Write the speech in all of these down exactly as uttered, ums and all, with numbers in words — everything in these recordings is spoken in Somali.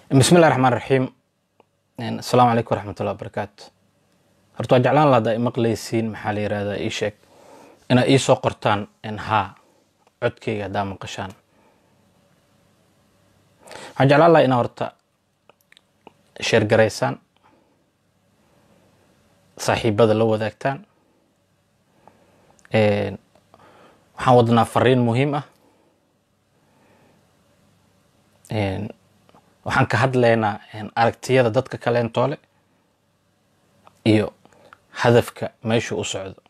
بسم الله الرحمن الرحيم. السلام عليكم ورحمة الله وبركاته. horta waa jeclaan lahaa maqlaysiin maxaa la yiraahdaa ii sheeg ina ii soo qortaan in ha codkayga hadaa maqashaan. waxaan jeclaan lahaa ina horta share garaysaan, saaxiibada la wadaagtaan. waxaan wadnaa fariin muhiim ah. waxaan ka hadlaynaa aragtiyada dadka kaleentoole iyo hadafka meesha u socdo.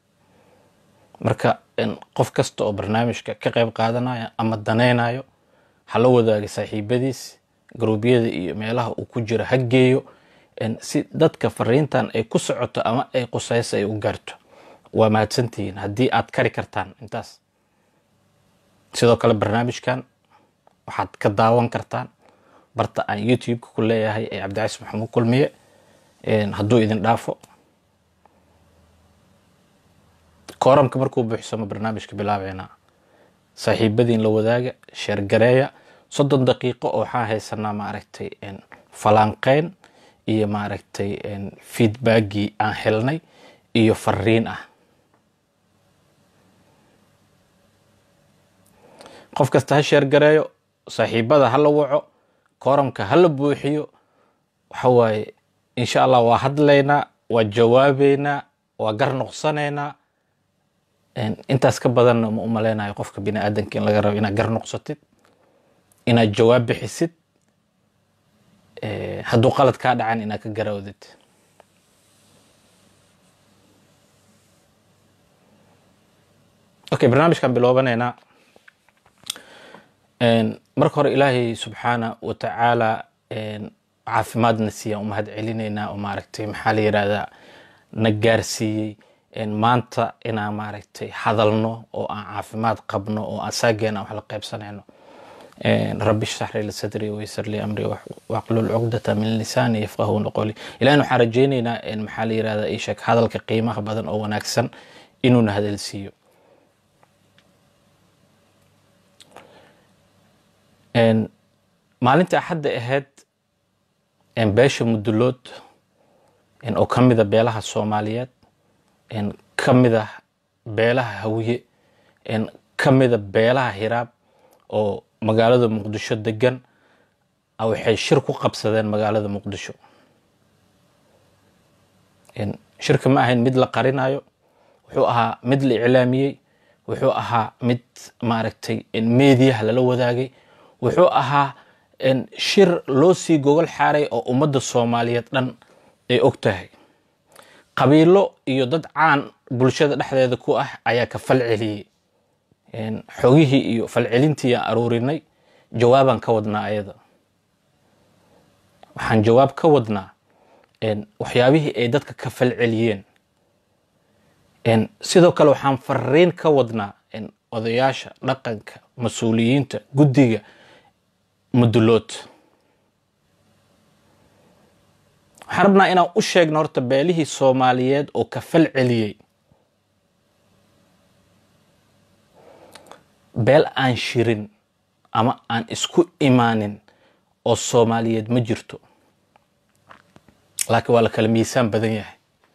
marka qof kasta oo barnaamijka ka qayb qaadanaya ama daneynayo ha la wadaago saaxiibadiis, gruubyada iyo meelaha uu ku jiro ha geeyo si dadka fariintan ay ku socoto ama ay qusayso ay u gaarto. waa mahadsantihiin haddii aad kari kartaan intaas. sidoo kale barnaamijkan waxaad ka daawan kartaan barta aan YouTube ku leeyahay ee Cabdicasiis Maxamuud Kulmiye. hadduu idin dhaafo kooramka markuu buuxsamo barnaamijka bilaabeena saaxiibadiin la wadaaga, share gareeya. soddon daqiiqo oo waxaan haysanaa ma aragtay falanqeyn iyo ma aragtay feedbackii aan helnay iyo fariin ah. qof kasta ha share gareeyo, saaxiibada ha la waco, kooramka ha la buuxiyo. waxa waaye insha Allah waa hadlaynaa, waa jawaabeynaa, waa gar noqsanaynaa. intaas ka badan ma u maleynayo qofka bini aadanka in laga rabo inaad gar noqsatid, inaad jawaab bixisid, hadduu qalad kaa dhacan inaad ka garawdid. okay, barnaamijkan bilowbanaynaa. marka hore ilaahay subxaana wa tacaala caafimaadna siiya umahad celinaynaa oo maaragtay maxaa la yiraahdaa na gaarsiiyey maanta inaan maaragtay hadalno oo aan caafimaad qabno oo aan saageena wax la qaybsanayno. rabbi shrah li sadri wa yassir li amri wahlul uqdata min lisani yafqahu qawli. ilaahay waxaan rajaynaynaa in maxaa la yiraahdaa ii sheeg hadalka qiimaha badan oo wanaagsan inuu na hadal siiyo. maalinta axadda ahayd beesha mudulood oo ka mida beelaha Soomaaliyeed, ka mida beelaha Hawiye, ka mida beelaha Hiraab oo magaalada Muqdisho degan waxay shir ku qabsadeen magaalada Muqdisho. shirka ma ahayn mid la qarinayo, wuxuu ahaa mid la iclaamiyey, wuxuu ahaa mid maaragtay meediyaha lala wadaagay, wuxuu ahaa shir loo sii gogol xaaray oo ummadda Soomaaliyeed dhan ay og tahay. qabiilo iyo dad caan bulshada dhexdeeda ku ah ayaa ka falceliyey. xogihii iyo falcelintii aan aruurinay jawaabaan ka wadnaa ayada. waxaan jawaab ka wadnaa waxyaabihii ay dadka ka falceliyeen. sidoo kale waxaan fariin ka wadnaa odayaasha dhaqanka, mas-uuliyiinta, guddiga mudulood. waxaan rabnaa inaan u sheegno horta beelihii Soomaaliyeed oo ka falceliyey. beel aan shirin ama aan isku imaanin oo Soomaaliyeed ma jirto, laakiin waa la kala miisaan badan yahay.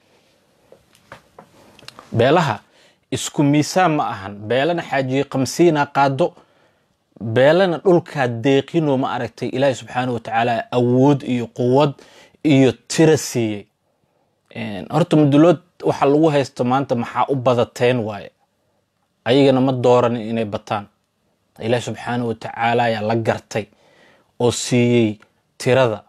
beelaha isku miisaan ma ahan. beelana xaajiye qamsiina qaado, beelana dhulkaa deeqinoo ma aragtay ilaahay subxaanahu wa tacaala awood iyo quwad iyo tira siiyey. horta mudulood waxa lagu haysto maanta maxaa u badateen waaye. ayagana ma dooranin inay bataan. ilaahay subxaanahu wa tacaala ayaa la gartay oo siiyey tirada.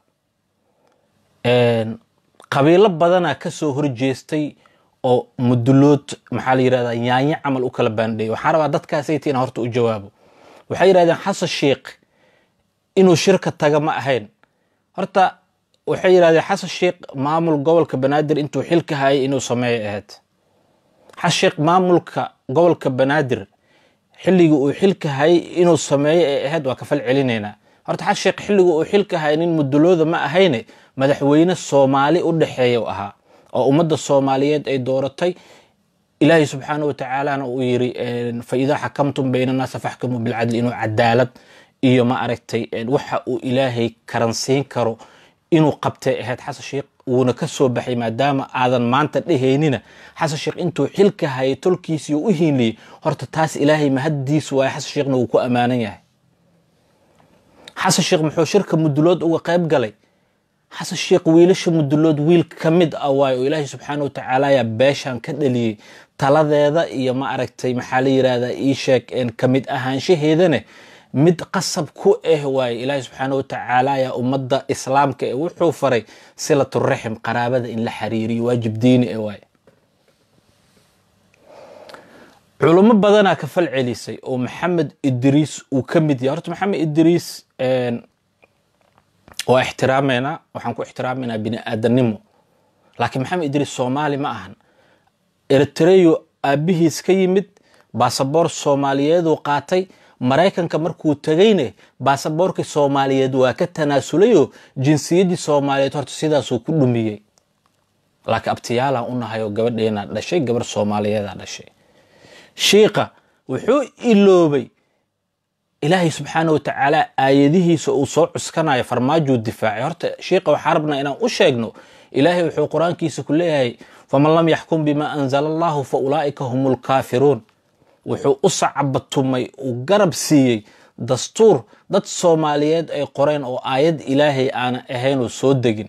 qabiilo badanaa ka soo horjeestay oo mudulood maxaa la yiraahdaa yaanyo camal u kala baandheeyay. waxaan rabaa dadkaasay tiin horta u jawaabo. waxay yiraahdeen Xasan Sheekh inuu shirka taga ma ahayn. horta waxay yiraahdeen Xasan Sheekh maamul gobolka Banaadir intuu xilka hayay inuu sameeyo ahayd. Xasan Sheekh maamulka gobolka Banaadir xilliga uu xilka hayay inuu sameeyo ahayd waa ka falcelinayna. horta Xasan Sheekh xilliga uu xilka hayay nin mudulooda ma ahayn, madaxweyne Soomaali u dhaxeeyo ahaa oo ummadda Soomaaliyeed ay dooratay. ilaahay subxaanahu wa tacaala uu yiri fa idha hakamtum bayna an-nas fahkumu bil adl, inuu cadaalad iyo ma aragtay waxa uu ilaahay karansiin karo inuu qabtay ahayd xasan sheekh wuuna ka soo baxay maadaama aadan maanta dhahaynina xasan sheekh intuu xilka hayay tolkiisii u hiiliyay horta taas ilaahay mahadiis waay xasan sheekhna uu ku amaanan yahay xasan sheekh muxuu shirka mudulood uga qayb galay xasan sheekh wiilasha mudulood wiil ka mid ah waay oo ilaahay subxaanahu watacaala yaa beeshan ka dhaliyay taladeeda iyo ma aragtay maxaa la yiraahdaa ii sheeg ka mid ahaanshaheedana mid qasab ku ah waay ilaahay subxaanahu watacaala yaa ummadda islaamka ee wuxuu faray silatu raxim qaraabada in la xiriiriyo waajib diini ah waay culimo badanaa ka fal celisay oo maxamed idriis uu ka mid yahay horta maxamed idriis waa ixtiraameynaa waxaan ku ixtiraameynaa bini aadanimo laakiin maxamed idriis soomaali ma ahan eritreyo aabihiis ka yimid baasaboor soomaaliyeeduu qaatay maraykanka markuu tagayne baasaboorkii soomaaliyeed waa ka tanaasulay jinsiyaddii soomaaliyeed horta sidaasuu ku dhumiyey laakiin abtiyaalaan u nahay oo gabadheena dhashay gabar soomaaliyeedaa dhashay shiiqa wuxuu iloobay ilaahay subxaanahu watacaala aayadihiisa uu soo cuskanayo farmaajuu difaacay horta shiiqa waxaa rabnaa inaan u sheegno ilaahay wuxuu qur-aankiisa ku leeyahay faman lam yaxkum bima anzala allahu fa ulaa'ika hum lkaafiruun wuxuu u sacabatumay uu garab siiyey dastuur dad soomaaliyeed ay qoreen oo aayad ilaahay aana ahayn oo soo degin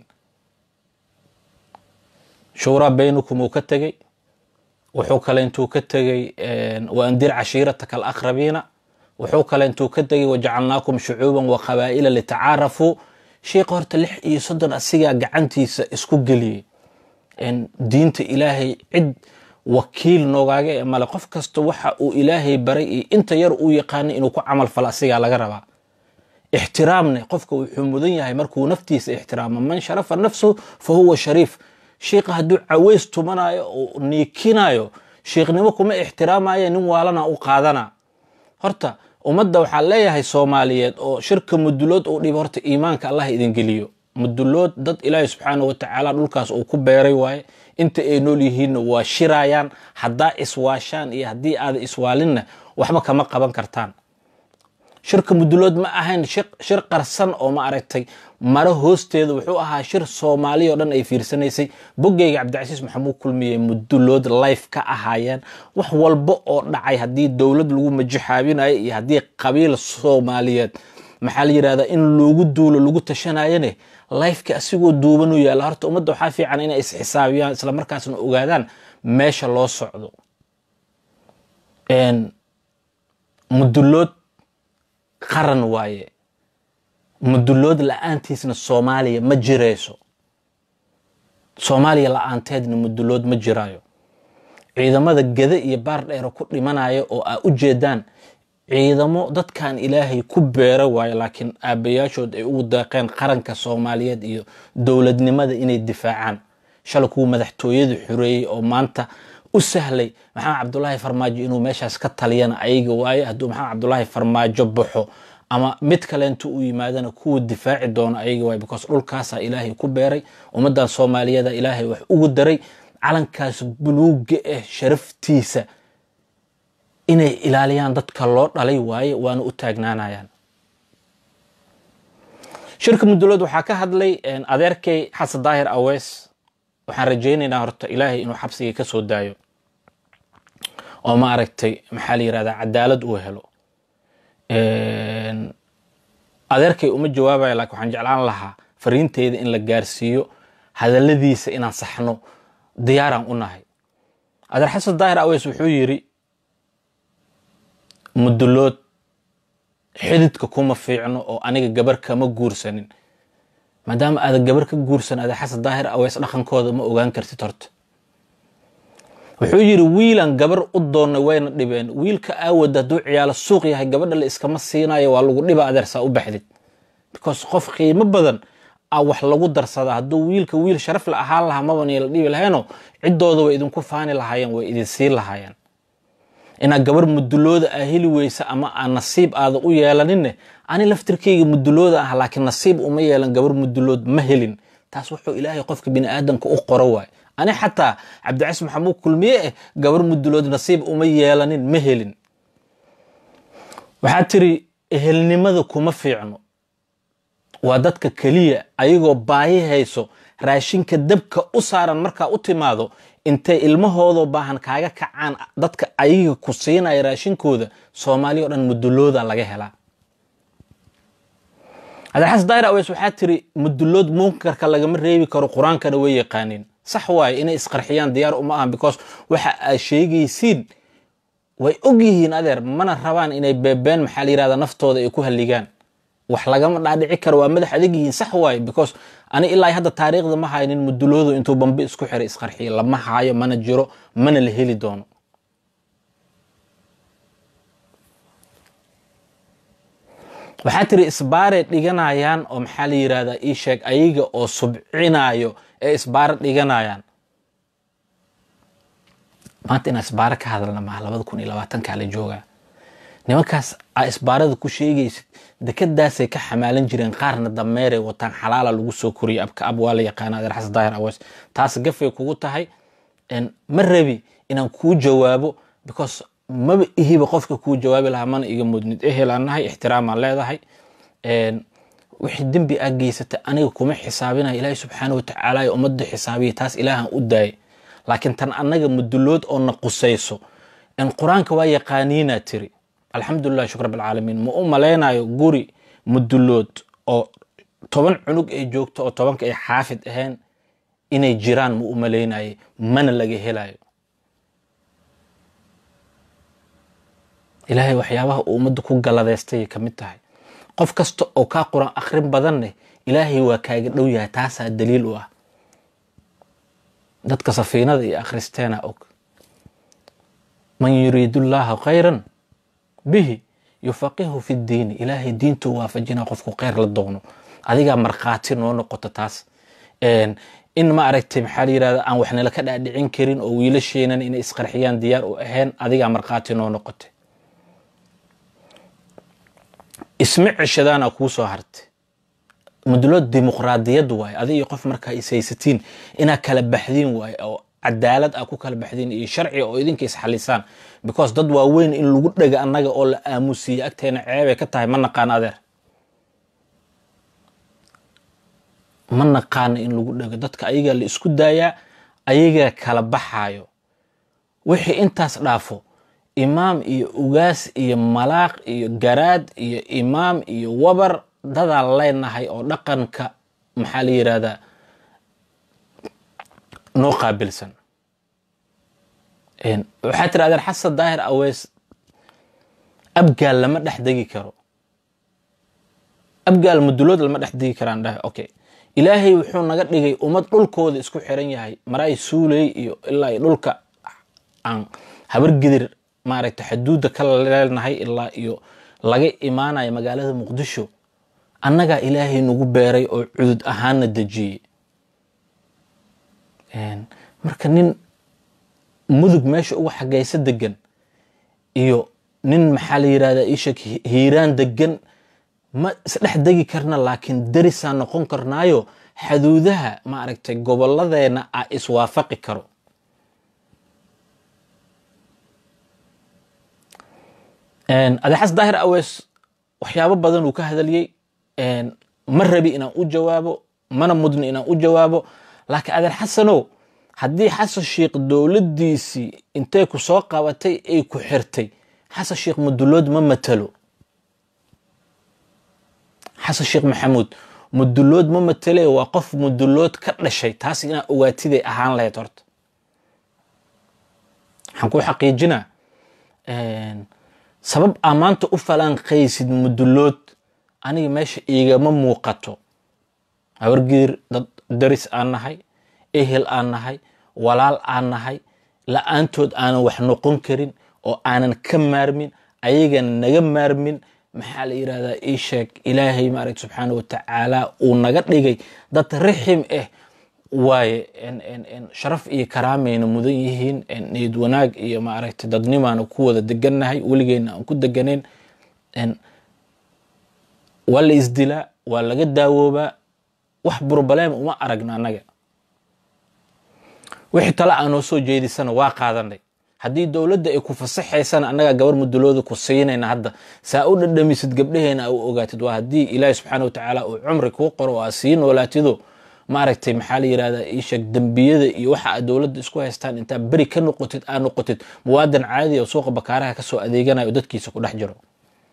shuuraa baynukum uu ka tegey wuxuu kale intuu ka tegey waandir cashiirataka alaqrabiina wuxuu kale intuu ka tegey wajacalnaakum shucuuban wa qabaa'ila litacaarafuu sheekha horta lix iyo soddon asigaa gacantiisa isku geliyey diinta ilaahay cid wakiil noogaaga ee male qof kasta waxa uu ilaahay baray iyo inta yar uu yaqaanay inuu ku camal falo asigaa laga rabaa ixtiraamne qofka wuxuu mudan yahay markuu naftiisa ixtiraamo man sharafa nafsuhu fa huwa shariif sheekha hadduu caweys tumanayo oo niikinayo sheekhnimo kuma ixtiraamaya nin waalana u qaadana horta ummadda waxaa leeyahay soomaaliyeed oo shirka mudulood uu dhibo horta iimaanka allah idin geliyo mudulood dad ilaahay subxaanahu watacaala dhulkaas uu ku beeray waaye inta ay nool yihiinna waa shirayaan haddaa iswaashaan iyo haddii aada iswaalinna waxba kama qaban kartaan shirka mudulood ma ahayn shir qarsan oo ma aragtay maro hoosteeda wuxuu ahaa shir soomaali oo dhan ay fiirsanaysay boggeyga cabdicasiis maxamuud kulmiye mudulood life ka ahaayeen wax walba oo dhacay haddii dowlad lagu majixaabinayo iyo haddii qabiil soomaaliyeed maxaa la yidhahdaa in loogu duulo lagu tashanayane lifeka asigoo duuban u yaalla horta ummadda waxaa fiican inay isxisaabiyaan isla markaasna ogaadaan meesha loo socdo mudulood qaran waaye mudulood la-aantiisna soomaaliya ma jirayso soomaaliya la-aanteedna mudulood ma jiraayo ciidamada gada iyo baar dheero ku dhimanayo oo aa u jeedaan ciidamo dadkan ilaahay ku beera waayo laakiin aabbayaashood ay ugu daaqeen qaranka soomaaliyeed iyo dowladnimada inay difaacaan shalay kuwa madaxtooyada xureeyey oo maanta u sahlay maxamed cabdulaahi farmaajo inuu meeshaas ka taliyana ayaga waaye hadduu maxamed cabdulaahi farmaajo baxo ama mid kale intuu u yimaadana kuwa difaaci doono ayaga waaye because dhulkaasaa ilaahay ku beeray ummaddan soomaaliyeeda ilaahay wax ugu daray calankaas buluuga ah sharaftiisa inay ilaaliyaan dadka loo dhalay waaye waana u taagnaanayaan shirka mudulood waxaa ka hadlay adeerkay xasan daahir awees waxaan rajaynaynaa horta ilaahay inuu xabsiga ka soo daayo oo ma aragtay maxaa la yirahdaa cadaalad uu helo adeerkay uma jawaabaya laakiin waxaan jeclaan lahaa fariinteeda in la gaarsiiyo hadalladiisa inaan saxno diyaaraan u nahay adeer xasan daahir awees wuxuu yiri mudulood xididka kuma fiicno oo aniga gabar kama guursanin maadaama aad gabar ka guursan adeer xasan daahir awees dhaqankooda ma ogaan kartid horta wuxuu yiri wiilan gabar u doonay wayna dhibeen wiilka aawada hadduu ciyaalo suuq yahay gabadha la iskama siinayo waa lagu dhiba adeersaa u baxdid because qof qiimo badan a wax lagu darsada hadduu wiilka wiil sharaf la ahaan lahaa mabani la dhibi lahaynoo ciddooda way idinku faani lahaayeen way idin siin lahaayeen inaa gabar mudulooda aa heli weysa ama aa nasiib aada u yeelaninne ani laftirkayga mudulooda ah laakiin nasiib uma yeelan gabar mudulood ma helin taas wuxuu ilaahay qofka bini aadamka u qoro waay ani xataa cabdicasiis maxamuud kulmiye eh gabar mudulood nasiib uma yeelanin ma helin waxaa tiri ehelnimada kuma fiicno waa dadka kaliya ayagoo baahi hayso raashinka dabka u saaran markaa u timaado intay ilmahooda baahan kaaga kacaan dadka ayaga ku siinaya raashinkooda Soomaaliya oo dhan mudulooda laga helaa هذا حس داير أويس وحاتري مدلود منكر كلاجم ريبي كرو قرآن كانوا قانين صح واي إن إسقرحيان ديار أمها because وح شيء يسيد ويأجيه نادر من الروان إن يبين محلي هذا نفط هذا يكون اللجان وحلاجم بعد عكر ومدح أديجيه صح واي because أنا إلا هذا التاريخ ده ما هاي إن مدلود أنتوا بنبئس كحر إسقرحيان لما هاي من الجرو من اللي هلي دونه waxaa tiri isbaare dhiganayaan oo maxaa la yiraahdaa ii sheeg ayaga oo subcinayo ee isbaare dhiganayaan maanta in isbaare ka hadalna ma laba kun iyo labaatan ka la jooga nimankaas ay isbaarada ku sheegaysid dekadaas ay ka xamaalan jireen qaarna dameere wataan xalaal lagu soo koriyo abka ab waa la yaqaanaa Xasan Daahir Aweys taas gafay kugu tahay in marabi inaan ku jawaabo because ما هي بقفك كو جواب لها من إيجا مدند إيه لأنها احتراما leedahay إن وحد دم بأجيسة أنا وكم حسابنا إلهي سبحانه وتعالى يمد حسابي تاس إلها قداي لكن تن أنا مدلود أو نقصيسو إن قرآن كواي قانينا تري الحمد لله شكر رب العالمين مؤمن لنا يقولي مدلود أو طبعا عنق إيجوكت أو طبعا كأي حافظ هن إن الجيران مؤمن لنا من اللي هلايو إلهي وحيابها ومد كو غلاديستay kamid tahay qof kasto oo ka quraan akhrin badan Ilaahay waa kaaga dhow yahay taas daliil u ah dadka safiinada iyo akhristeena og man yuridullahu khayran bihi yufaqihu fi ad-din Ilaahay diintu waafajina qofku khayr la doono adiga marqaati noo noqoto taas een in ma aragtay maxaa yiraahdo aan waxna la ka dhaadhicin karin oo wiilasheenan in isqarxiyaan diyaar u ahayn adiga marqaati noo noqoto اسمع الشدانة كوسو هرت مدلوت ديمقراطية واي هذه يقف مركا سياستين إنها كلبحدين واي أو عدالة أكو كلبحدين إيه شرعي أو إذن كيس حليسان because ضد وين إن لوجود لقى أنك أول أموسي أكتين عيبة كتاي من نقان هذا من نقان إن لوجود لقى ضدك أيجا اللي اسكت دايا أيجا كلبحايو وحي أنت سرافو إمام إيه أوجاس إيه ملاك إيه جراد إيه إمام إيه وبر ده الله إنهاي أو لقن كمحلي هذا نقابل سن إن وحتى هذا الحس الظاهر أويس أبقى لما نحدقي كرو أبقى المدلود لما نحدقي كران ده أوكي إلهي وحون نقد لقي ومد كل كود إسكو حرين هاي مراي سولي إلا يلولك عن هبر قدر ما رأيت حدود كلا لنهاي إلا يو لقي إيمانا مقالة مقدشو أنك إلهي نقول بيري أو عدد أهان الدجي يعني مركا نين مذق ماشي أو حاجة يصدقن إيو نين محالي رادا إيشك هيران دقن ما سلح دقي كرنا لكن درسا نقون كرنايو حدودها ما رأيت قبل الله ذينا إسوافقي كرو ان هذا حس ظاهر أويس وحيابه بدن وكهذا لي ان مر بي إنا أو جوابه من مدن إنا أو جوابه لكن هذا حسنو حدي حس الشيخ دولديسي انتي كو سو قابتي اي كو خيرتي حس الشيخ مدلود ما متلو حس الشيخ محمود مدلود ما متلي وقف مدلود كدشي تاس إنا اواتيدي اهان لهي تورت حنكو حقيجنا ان سبب أمانته أفلان قيسد مدلود أنا ماشي إيجا ما موقته أورجير درس أنا هاي إهل أنا هاي ولال أنا هاي لا أنتود أنا وحنا قنكرين أو أنا نكمرمين أيجا نجمرمين محل إرادة إيشك إلهي مارك سبحانه وتعالى ونجت لي ده رحم إيه واي إن إن إن شرف إيه كرامة إن مدينين إن يدوناج إيه ما عرفت تدني ما نقوة الدجنة هاي ولقينا نقود دجنين إن ولا إزدلاء ولا جد دوبة وحبر بلام وما أرجنا نجا وحتى لا أنا سو جيد السنة واقع ذني haddii dowladda ay ku fasaxaysana annagaa gabar mudulooda ku siinayna hadda saa u dhadhamisid gabdhaheena u ogaatid waa haddii ilaahi subxaana watacaala uu cumri kuu qoro oo aa sii noolaatido maaragtay maxaa la yidhahdaa ii sheeg dembiyada iyo waxa aad dowladda isku haystaan intaa beri ka noqotid aa noqotid muwaadan caadi oo suuqa bakaaraha kasoo adeeganayo oo dadkiisa ku dhex jiro.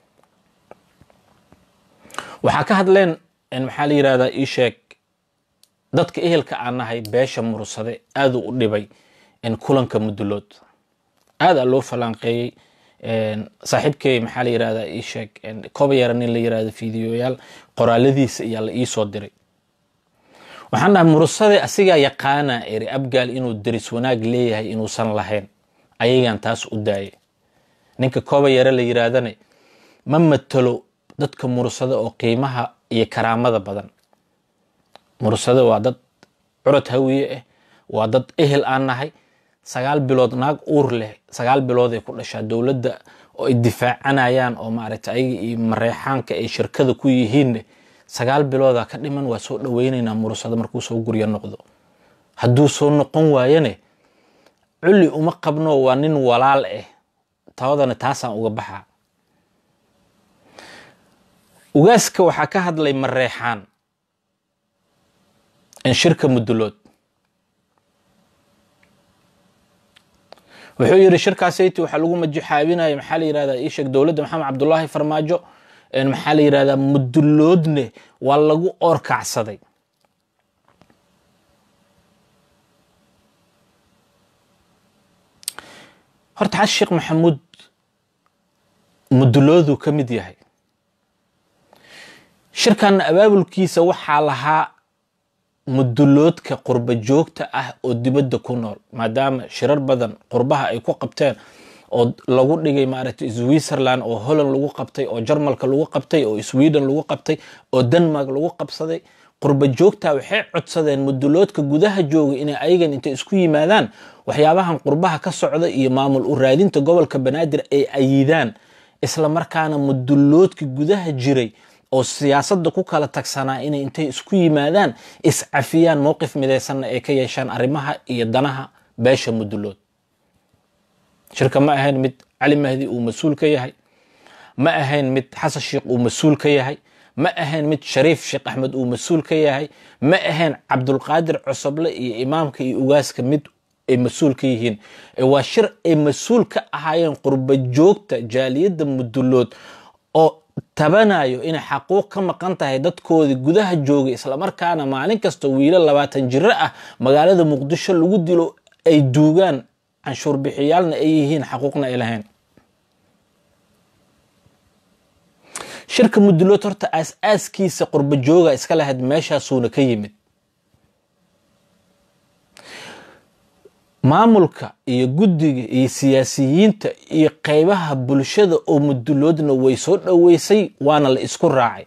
waxaa ka hadleen maxaa la yidhahdaa ii sheeg dadka ehelka aan nahay beesha mursade aad u dhibay in kulanka mudulood aad aa loo falanqeeyey. saaxiibkay maxaa la yidhahdaa ii sheeg koba yara nin la yidhahdo fiidiyoyaal qoraaladiisa ayaa la ii soo diray. waxaan dhahay mursade asigaa yaqaana eri abgaal inuu deris wanaag leeyahay inuusan lahayn ayagaan taas u daayay. ninka koba yara la yidhaahdane ma matalo dadka mursade oo qiimaha iyo karaamada badan. mursade waa dad curad hawiye ah, waa dad ehel aan nahay. sagaal bilood naag uur leh sagaal bilood ay ku dhashaa dowladda oo ay difaacanayaan oo maaragtay ayaga iyo mareexaanka ay shirkada ku yihiin sagaal bilooda ka dhiman waa soo dhaweynaynaa mursade markuu soo guryo noqdo. hadduu soo noqon waayane culli uma qabno waa nin walaal ah tawadana taasaan uga baxaa. ugaaska waxaa ka hadlay mareexaan in shirka mudulood wuxuu yiri shirkaasayti waxaa lagu majixaabinaya maxaa la yidhahdaa ii sheeg dowladda maxamed cabdullaahi farmaajo maxaa la yidhahdaa muduloodne waa lagu oorkacsaday. horta xasan sheekh maxamuud mudulooduu ka mid yahay. shirkanna abaabulkiisa waxaa lahaa muduloodka qurba joogta ah oo dibadda ku nool maadaama shirar badan qurbaha ay ku qabteen oo lagu dhigay maaragtay Switzerland oo Holland lagu qabtay oo Jarmalka lagu qabtay oo Sweden lagu qabtay oo Denmark lagu qabsaday. qurba joogta waxay codsadeen muduloodka gudaha jooga inay ayagan inta isku yimaadaan waxyaabahan qurbaha ka socda iyo maamul u raadinta gobolka Banaadir ay ayidaan isla markaana muduloodka gudaha jiray oo siyaasadda ku kala tagsanaa inay intay isku yimaadaan iscafiyaan mowqif midaysanna ay ka yeeshaan arrimaha iyo danaha beesha mudulood. shirka ma ahayn mid cali mahdi uu mas-uul ka yahay, ma ahayn mid xasan sheekh uu mas-uul ka yahay, ma ahayn mid shariif sheekh axmed uu mas-uul ka yahay, ma ahayn cabdulqaadir cosoble iyo imaamka iyo ugaaska mid ay mas-uul ka yihiin. waa shir ay mas-uul ka ahaayeen qurba joogta jaaliyadda mudulood oo tabanayo inay xaquuq ka maqan tahay dadkoodii gudaha joogay isla markaana maalin kasta wiilo labaatan jiro ah magaalada muqdisho lagu dilo ay duugaan canshuur bixiyaalna ay yihiin xaquuqna ay lahayn. shirka mudulood horta aas-aaskiisa qurba jooga iska lahayd meeshaasuuna ka yimid. maamulka iyo guddiga iyo siyaasiyiinta iyo qaybaha bulshada oo muduloodna way soo dhaweysay waana la isku raacay.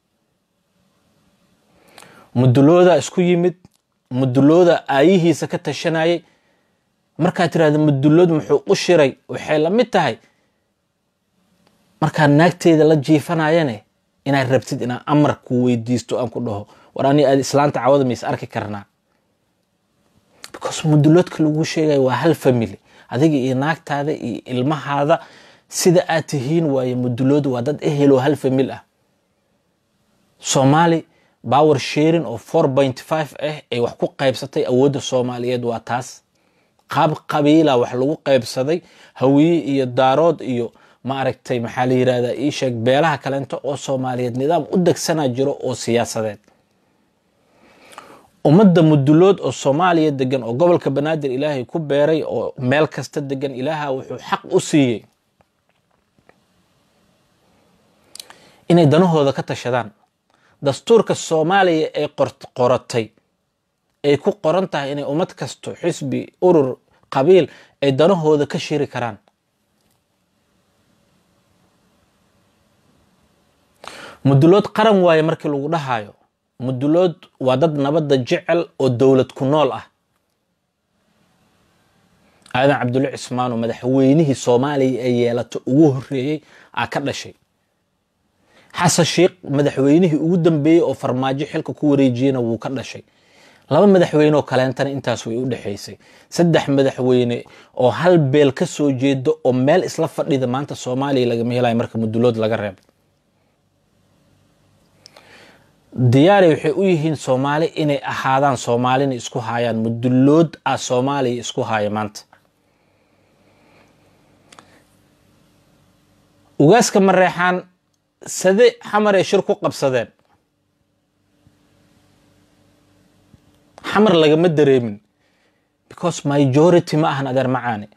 mudulooda isku yimid, mudulooda aayihiisa ka tashanayay. markaad tiraahdo mudulood muxuu u shiray waxay la mid tahay markaad naagteeda la jiifanayane inaad rabtid inaad amar ku weydiisto aan ku dhaho war ani aad islaanta cawada mays arki karnaa. because muduloodka lagu sheegay waa hal family adiga iyo naagtaada iyo ilmahaada sida aad tihiin waaye mudulood waa dad ehel oo hal family ah. Soomaali power sharing oo four point five ah ay wax ku qaybsatay awoodda Soomaaliyeed waa taas. qaab qabiila wax lagu qaybsaday hawiye iyo daarood iyo ma aragtay maxaa la yiraahdaa ii sheeg beelaha kaleento oo Soomaaliyeed nidaam u degsanaa jiro oo siyaasadeed. ummadda mudulood oo Soomaaliya degan oo gobolka Banaadir Ilaahay ku beeray oo meel kasta degan Ilaaha wuxuu xaq u siiyay inay danahooda ka tashadaan. dastuurka Soomaaliya ee qoratay ay ku qoran tahay inay ummad kasto xisbi urur qabiil ay danahooda ka shiri karaan. mudulood qaran waaye markii lagu dhahayo mudulood waa dad nabadda jecel oo dowlad ku nool ah. aadan cabdulle cismaan oo madaxweynihii Soomaaliya ee yeelato ugu horeeyay aa ka dhashay. xasan sheekh madaxweynihii ugu dambeeyay oo farmaajo xilka ku wareejiyana wuu ka dhashay. laba madaxweyne oo kaleentana intaas way u dhaxaysay saddex madaxweyne oo hal beel ka soo jeedo oo meel isla fadhida maanta Soomaaliya laga meelayo marka mudulood laga reebo diyaari waxay u yihiin Soomaali inay ahaadaan Soomaalina isku haayaan mudulood ah Soomaaliya isku haaya maanta ugaaska mareexaan sade xamar ay shir ku qabsadeen xamar lagama dareemin because majority ma ahan adeer macaani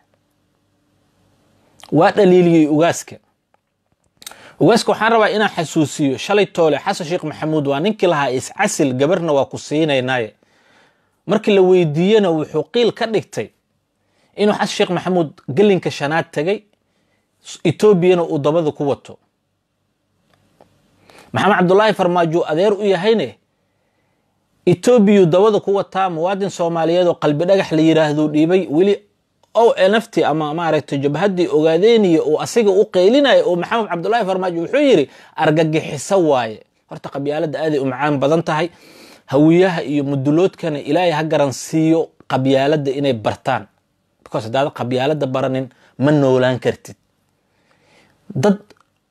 waa dhaliiliyay ugaaska ugaaska waxaan rabaa inaan xasuusiyo shalay toole xasan sheekh maxamuud waa ninkii lahaa iscasil gabarna waa ku siinaynaay markii la weydiiyana wuxuu qiil ka dhigtay inuu xasan sheekh maxamuud galinka shanaad tagay Etoobiyana uu dabada ku wato maxamed cabdullaahi farmaajo adeer u yahayne Etoobiya dabada ku wataa muwaadin Soomaaliyeed oo qalbi dhagax la yiraahdo dhiibay wili oo nafti ama maaragtay jabhadii ogaadeeniyo oo asiga u qeylinayo oo maxamed cabdullaahi farmaajo wuxuu yiri argagixiso waaye horta qabyaalada aad ay u macaan badan tahay hawiyaha iyo muduloodkana ilaahay ha garansiiyo qabyaalada inay bartaan because hadaad qabyaalada baranin ma noolaan kartid dad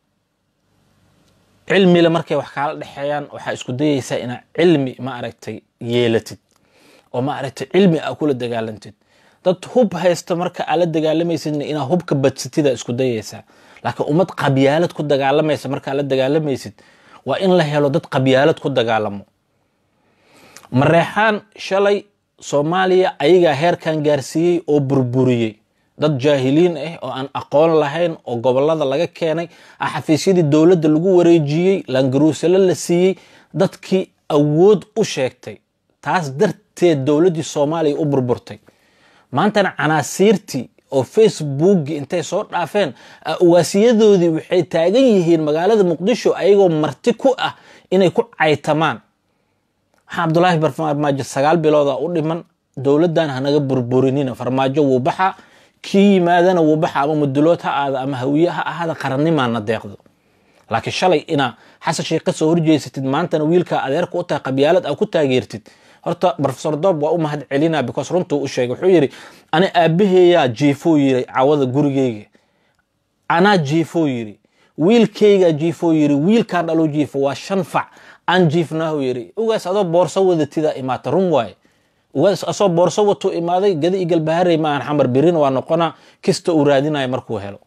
cilmi la markay wax kala dhaxayaan waxa isku dayaysaa ina cilmi ma aragtay yeelatid oo ma aragtay cilmi ah kula dagaalantid dad hub haysta marka ala dagaalamaysid ina hubka badsatida isku dayaysaa laakiin ummad qabyaalad ku dagaalamaysa marka la dagaalamaysid waa in la helo dad qabyaalad ku dagaalamo mareexaan shalay Soomaaliya ayaga heerkan gaarsiiyay oo burburiyay dad jaahiliin ah oo aan aqoon lahayn oo gobolada laga keenay xafiisyadii dawladda lagu wareejiyay langaruusala la siiyay dadkii awood u sheegtay taas darteed dawladii Soomaaliya u burburtay maantana canaasiirtii oo Facebook intay soo dhaafeen ugaasiyadoodii waxay taagan yihiin magaalada Muqdisho ayagoo marti ku ah inay ku caytamaan Cabdullaahi Farmaajo sagaal bilood u dhiman dawladdan hanaga burburinina Farmaajo wuu baxa kii maadana wuu baxa ama mudulood ha aada ama hawiye ha ahaada qarannimaana deeqdo laakiin shalay ina xasan sheekh ka soo horjeesatid maantana wiilka adeerka u tahay qabyaalad aad ku taageertid horta professor Doob waa u mahad celinaa because runtuu u sheegay wuxuu yiri ana aabaheeya jiifo yiri caawada gurigeyga ana jiifo yiri wiilkeyga jiifo yiri wiilkan dhalo jiifo waa shan fac aan jiifnaahu yiri ugaas adoo boorso wadatida imaata run waay ugaas asoo boorso wato imaaday gadi igal baharay ma aan xamar birin waa noqona kista u raadinay markuu helo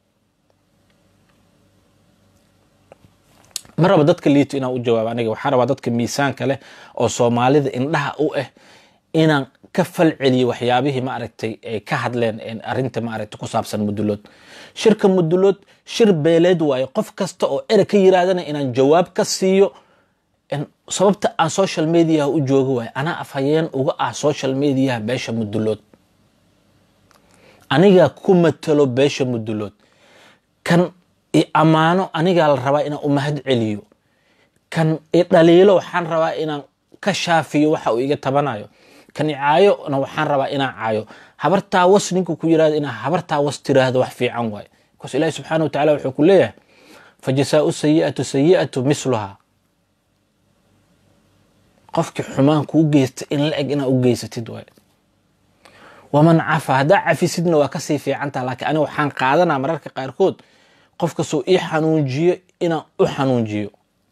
maraba dadka liito inaan u jawaab aniga waxaan rabaa dadka miisaanka leh oo Soomaalida indhaha u ah inaan ka falceliyo waxyaabihii ma aragtay ay ka hadleen in arinta ma aragtay ku saabsan mudulood shirka mudulood shir beeleed waay qof kasta oo erey ka yiraahdana inaan jawaab ka siiyo in sababta aan social media u joogo waay ana afhayeen uga ah social media beesha mudulood aniga kuma talo beesha mudulood kan i amaano aniga la rabaa inaan u mahad celiyo kan i dhaliilo waxaan rabaa inaan ka shaafiyo waxa uu iga tabanayo kan i caayo na waxaan rabaa inaan caayo habartaa was ninku ku yiraahdo inaan habartaa was tiraahdo wax fiican waay because Ilaahay subhanahu wa ta'ala wuxuu ku leeyahay fajasaa'u sayyi'atu sayyi'atu misluha qofki xumaan ku geystay in la eg ina u geysatid waay waman afa hada afisidna waa ka sii fiicanta laakiin aniga waxaan qaadanaa mararka qaarkood qofka soo ii xanuunjiyo ina u xanuunjiyo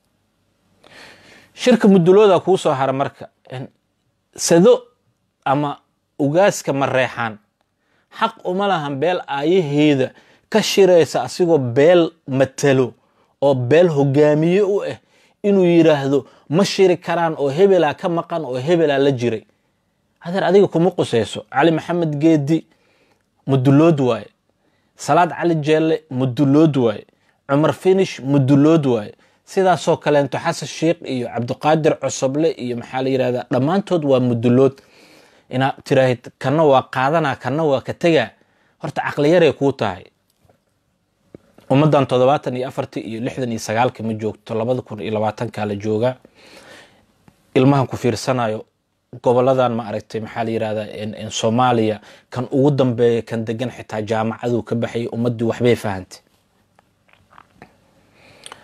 shirka mudulooda ku soo har marka sado ama ugaaska mareexaan xaq uma lahan beel aayaheeda ka shiraysa asigoo beel matalo oo beel hogaamiye u ah inuu yiraahdo ma shiri karaan oo hebela ka maqan oo hebela la jiray hadar adiga kuma qusayso Ali Maxamed Geedi mudulood waay Salaad Cali Jeelle mudulood waay Umar Finish mudulood waay sidaas oo kale inta Xasan Sheekh iyo Cabdiqaadir Cusable iyo maxaa la yiraahdaa dhamaantood waa mudulood ina tiraahid kana waa qaadana kana waa ka taga horta aqli yar ay ku tahay ummadan toddobaatan iyo afar iyo lixdan iyo sagaal ka ma joogto laba kun iyo labaatan ka la jooga ilmahan ku fiirsanayo goboladan ma aragtay maxaa la yiraahdaa in in Soomaaliya kan ugu dambeeyay kan degan xitaa jaamacadu ka baxay ummaddu waxbay fahamtay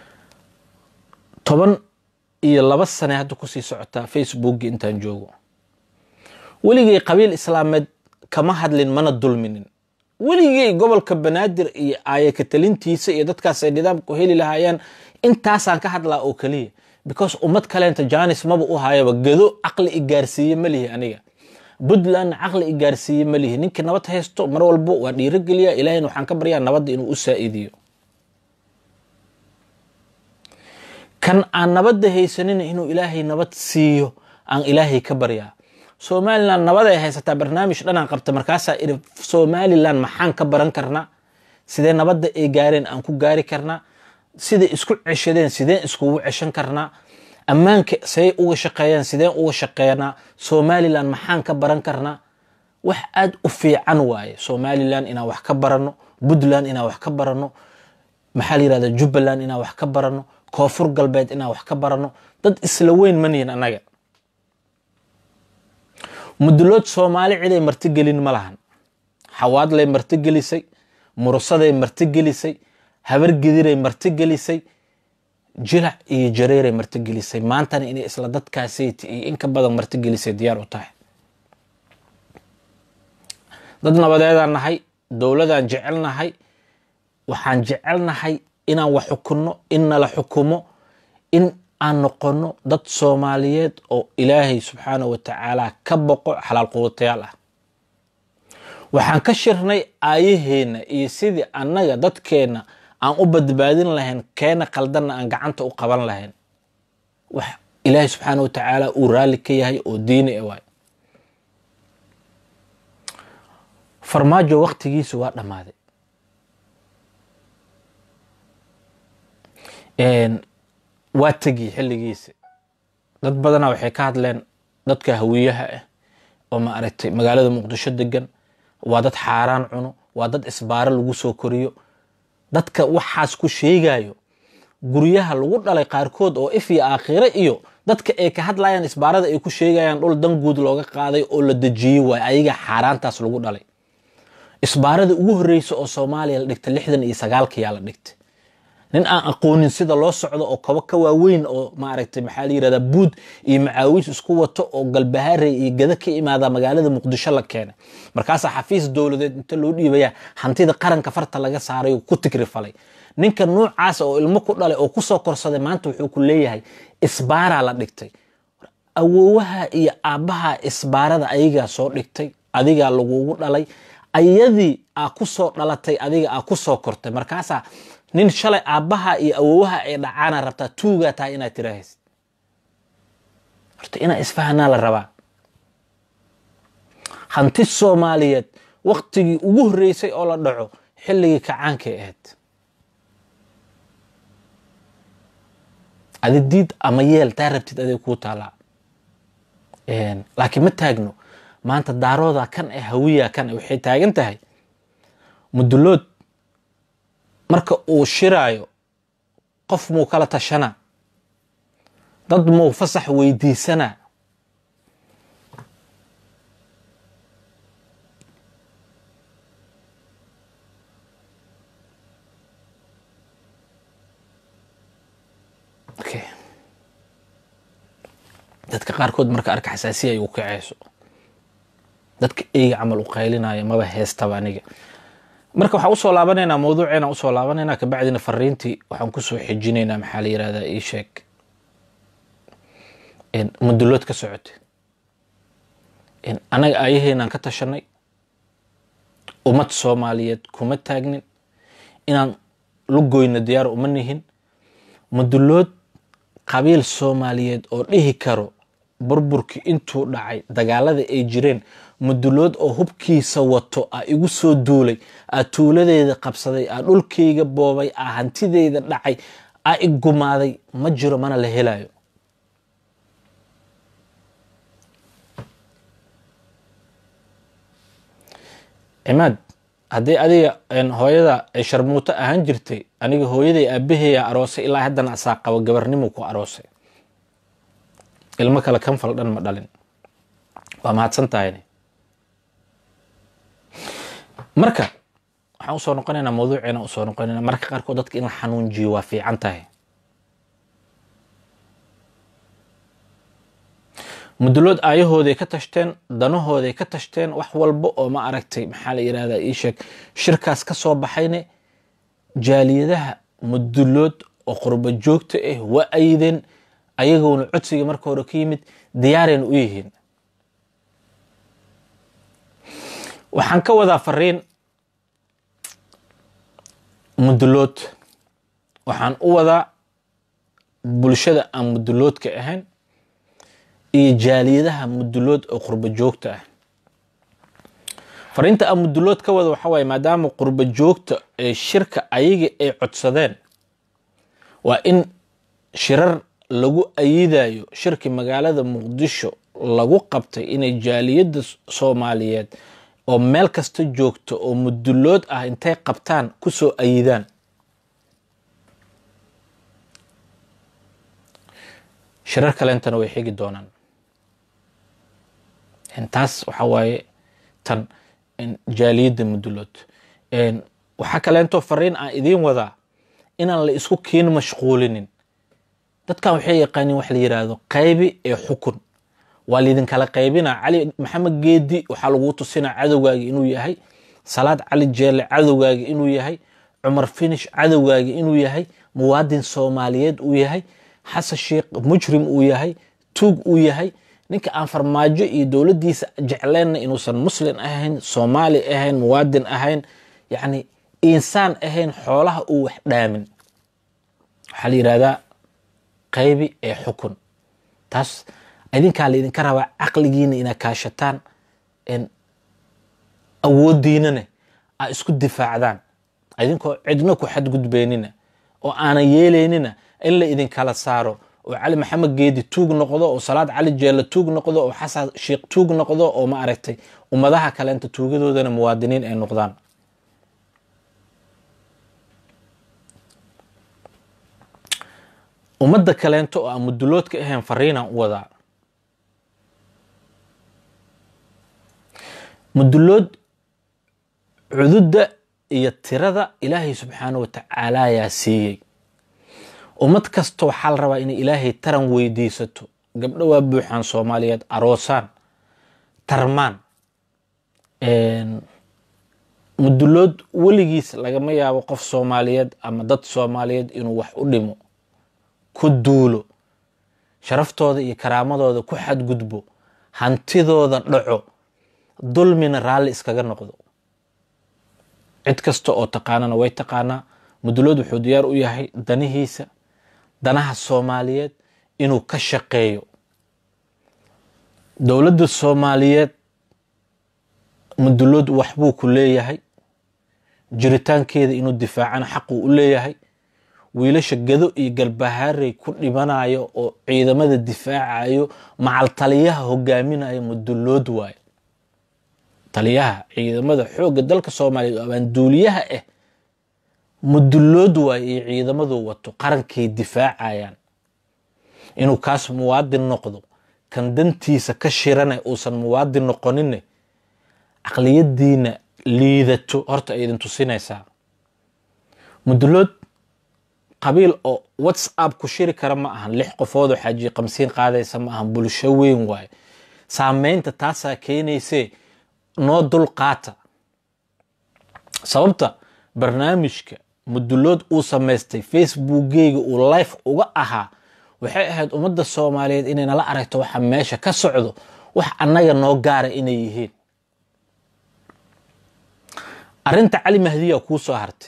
toban iyo laba sano hadda ku sii socota Facebook intaan joogo weligay qabiil islaameed kama hadlin mana dulminin weligay gobolka banaadir iyo aayaka talintiisa iyo dadkaas ay nidaamku heli lahaayeen intaasaan ka hadlaa oo kaliya because ummad kaleenta jaanis maba u hayaba gado aqli i gaarsiiye ma lihi aniga Puntland aqli i gaarsiiye ma lihi ninkii nabad haysto mar walba waa dhiirigeliya ilaahayna waxaan ka baryaa nabadda inuu u saa'idiyo kan aan nabadda haysanin inuu ilaahay nabad siiyo aan ilaahay ka baryaa Somaliland nabad ay haysataa barnaamij dhanaan qabta markaasa iri Somaliland maxaan ka baran karnaa sidee nabadda ay gaareen aan ku gaari karnaa sidee isku ceshadeen sidee isku ceshan karnaa ammaanka say uga shaqeeyaan sidee uga shaqeynaa Somaliland maxaan ka baran karnaa wax aad u fiican waaye Somaliland ina wax ka barano Puntland ina wax ka barano maxaa la yiraahdaa Jubaland ina wax ka barano Koonfur Galbeed ina wax ka barano dad isla weyn maniin anaga mudulood Soomaali cid ay marti gelin ma lahan xawaad lay marti gelisay murusaday marti gelisay habar gidiray marti gelisay jilac iyo jareeray marti gelisay maantana inay isla dadkaasay iyo in ka badan marti gelisay diyaar u tahay dad nabadeedaan nahay dawladaan jecelnahay waxaan jecelnahay inaan wax xukunno in nala xukumo in aan noqono dad Soomaaliyeed oo Ilaahay subxaanahu wa ta'ala ka boqo xalaal quwatayaal ah waxaan ka shirnay aayaheena iyo sidii annaga dadkeena aan u badbaadin lahayn keena qaldanna aan gacanta u qaban lahayn wax Ilaahay subxaanahu wa ta'ala uu raali ka yahay oo diini ah waay farmaajo waqtigiisa waa dhamaaday een waa tagi xilligiisa dad badan waxay ka hadleen dadka hawiyaha ah oo ma aragtay magaalada Muqdisho degan waa dad xaaraan cuno waa dad isbaaro lagu soo koriyo dadka waxaas ku sheegayo guryaha lagu dhalay qaarkood oo if iyo aakhire iyo dadka ay ka hadlayaan isbaarada ay ku sheegayaan dhul dan guud looga qaaday oo la dajiyay way ayaga xaaraantaas lagu dhalay isbaarada ugu horeysa oo Soomaaliya la dhigtay lixdan iyo sagaal ka yaa la dhigtay nin aan aqoonin sida loo socdo oo kaba ka waaweyn oo ma aragtay maxaa la yiraahdaa buud iyo macaawis isku wato oo galbahaare iyo gada ka imaada magaalada Muqdisho la keenay markaas xafiis dawladeed inta loo dhiibaya hantida qaranka farta laga saaray oo ku tigrifalay ninka noocaas oo ilmo ku dhalay oo ku soo korsaday maanta wuxuu ku leeyahay isbaara la dhigtay awoowaha iyo aabaha isbaarada ayaga soo dhigtay adiga lagugu dhalay ayadii aa ku soo dhalatay adiga aa ku soo kortay markaas nin shalay aabaha iyo awoowaha ay dhacaana rabtaa tuuga tahay inaad tiraahaysid horta ina isfahanaa la rabaa hanti Soomaaliyeed waqtigii ugu horeysay oo la dhaco xilligii kacaanka ahayd adidid ama yeel taa rabtid aday ku taala een laakiin ma taagno maanta daarooda kan ee hawiya kan waxay taagan tahay mudulood marka uu shiraayo qof muu kala tashana dad muu fasax weydiisana okay dadka qaarkood marka arka xasaasiya ay u kacayso dadka eega camal u qaylinaya maba heestaba aniga marka waxa u soo laabaneena mowduuceena u soo laabaneena ka bacdina fariintii waxaan ku soo xijinayna maxaa la yiraahdaa ii sheeg in mudulood ka socotay in anaga ayaheena ka tashanay ummad Soomaaliyeed kuma taagnin inaan lugoyna diyaar uma nihin mudulood qabiil Soomaaliyeed oo dhihi karo burburkii intuu dhacay dagaalada ay jireen mudulood oo hubkiisa wato a igu soo duulay a tuuladeeda qabsaday a dhulkayga boobay a hantideeda dhacay a igumaaday ma jiro mana la helayo imaad haddii adiga hooyada ay sharmuuto ahaan jirtay aniga hooyaday aabaheeya aroosay ilaa haddana asaa qabo gabarnimo ku aroosay ilmo kale kan fal dhan ma dhalin waa mahadsan tahay marka waxaan u soo noqonaynaa mowduuceena u soo noqonaynaa marka qaarkood dadka in la xanuunjiyo waa fiican tahay mudulood aayahooday ka tashteen danahooday ka tashteen wax walba oo ma aragtay maxaa la yiraahdaa ii sheeg shirkaas ka soo baxayne jaaliyadaha mudulood oo qurba joogta ah waa ayden ayagoona codsiga marka hore ka yimid diyaareen u yihiin waxaan ka wadaa fariin mudulood waxaan u wadaa bulshada aan muduloodka ahayn iyo jaaliyadaha mudulood oo qurba joogta ah fariinta aan mudulood ka wada waxa waaye maadaama qurba joogta ee shirka ayaga ay codsadeen waa in shirar lagu ayidayo shirki magaalada Muqdisho lagu qabtay inay jaaliyada Soomaaliyeed oo meel kasta joogto oo mudulood ah intay qabtaan ku soo ayidaan shirar kalentana way xigi doonaan intaas waxa waaye tan jaaliyada mudulood een waxa kalento fariin aan idin wada inaan la isku keen mashquulinin dadkan waxay yaqaaniin wax la yiraahdo qaybi ee xukun waa lidin kala qaybina cali maxamed geedi waxa lagu tusinaa cadawgaaga inuu yahay salaad cali jeelle cadawgaaga inuu yahay cumar finish cadawgaaga inuu yahay muwaadin Soomaaliyeed uu yahay xasan sheekh mujrim uu yahay tuug uu yahay ninka aan farmaajo iyo dawladiisa jecleen inuusan muslim ahayn Soomaali ahayn muwaadin ahayn yani insaan ahayn xoolaha uu wax dhaamin waxa la yiraahdaa qaybi ee xukun taas idinka la idin ka rabaa aqligiina ina kaashataan in awoodiinana ay isku difaacdaan idinkoo cidna ku xad gudbeenina oo aan yeeleynina in la idin kala saaro oo cali maxamed geedi tuug noqdo oo salaad cali jeelle tuug noqdo oo xasan sheekh tuug noqdo oo ma aragtay ummadaha kale inta tuugadoodana muwaadiniin ay noqdaan ummadda kaleento oo aan muduloodka ahayn fariinaan u wadaa mudulood cududda iyo tirada ilaahay subxaanahu wa tacaala yaa siiyey ummad kasta waxaa la rabaa inay ilaahay taran weydiisato gabdho waa buuxaan Soomaaliyeed aroosaan tarmaan mudulood weligiis lagama yaabo qof Soomaaliyeed ama dad Soomaaliyeed inuu wax u dhimo ku duulo sharaftooda iyo karaamadooda ku xadgudbo hantidooda dhaco dulmina raali iskaga noqdo cid kasta oo taqaanana way taqaanaa mudulood wuxuu diyaar u yahay danihiisa danaha Soomaaliyeed inuu ka shaqeeyo dawladda Soomaaliyeed mudulood waxbuu ku leeyahay jiritaankeeda inuu difaacana xaq u leeyahay wiilasha gado iyo galbahaarey ku dhibanayo oo ciidamada difaacayo macal taliyaha hogaaminayo mudulood waay taliyaha ciidamada xoogga dalka Soomaaliyeed oo aan duuliyaha ah mudulood waay iyo ciidamadu wato qarankay difaacayaan inuu kaas muwaadin noqdo kan dantiisa ka shirana uusan muwaadin noqonin aqliyadiina liidato horta ay idin tusinaysaa mudulood qabiil oo WhatsApp ku shiri kara ma ahan lix qofood oo xaji khamsiin qaadaysa ma ahan bulsho weyn waay saameynta taasa keenaysa noo dul qaata sababta barnaamijka mudulood uu sameystay Facebook-geega uu live uga ahaa waxay ahayd ummadda Soomaaliyeed inay nala aragto waxa meesha ka socdo wax annaga noo gaara inay yihiin arinta Cali Mahdi ku soo hartay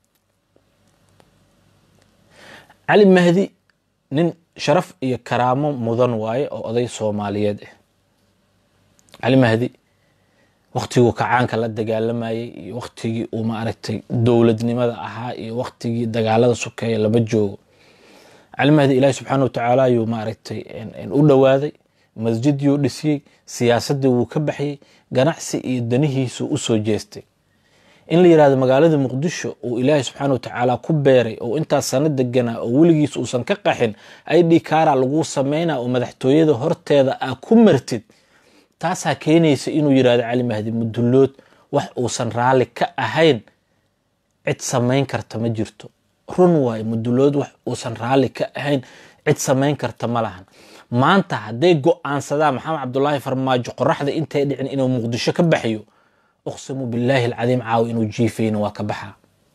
Cali Mahdi nin sharaf iyo karaamo mudan waaye oo oday Soomaaliyeed ah Cali Mahdi waqtigu kacaanka la dagaalamayay iyo waqtigii uu ma aragtay dawladnimada ahaa iyo waqtigii dagaalada sokeeye laba joogo Cali Mahdi Ilaahay subxaanahu wa tacaala ayuu ma aragtay in u dhawaaday masjid yuu dhisiyay siyaasadda wuu ka baxay ganacsi iyo danihiisu u soo jeestay in la yiraahdo magaalada Muqdisho oo Ilaahay subxaanahu wa tacaala ku beeray oo inta sanad deganaa oo weligiis uusan ka qaxin ay dhikaara lagu sameeyna oo madaxtooyada horteeda ah ku martid taasa keenaysa inuu yiraahdo Cali Mahdi mudulood wax uusan raali ka ahayn cid sameyn karta ma jirto run waay mudulood wax uusan raali ka ahayn cid sameyn karta ma lahan maanta hadday go'aansadaan maxamed cabdullaahi farmaajo qoraxda intay dhicin inuu muqdisho ka baxayo uqsimu billaahi alcadiim caawa inuu jiifayna waa ka baxaa.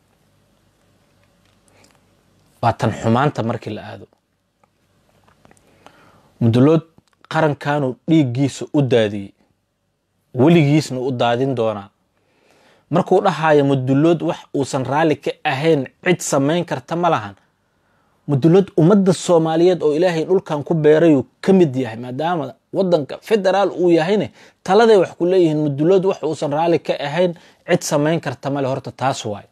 waa tan xumaanta markii la aado. mudulood qarankaanuu dhiiggiisa u daadiyey, weligiisna u daadin doonaa. markuu dhahayo mudulood wax uusan raalli ka ahayn cid samayn karta ma lahan. mudulood ummadda Soomaaliyeed oo Ilaahay dhulkan ku beerayuu ka mid yahay, maadaama wadanka federaal uu yahayne taladay wax ku leeyihiin. mudulood wax uusan raalli ka ahayn cid samayn karta ma le. horta taas waay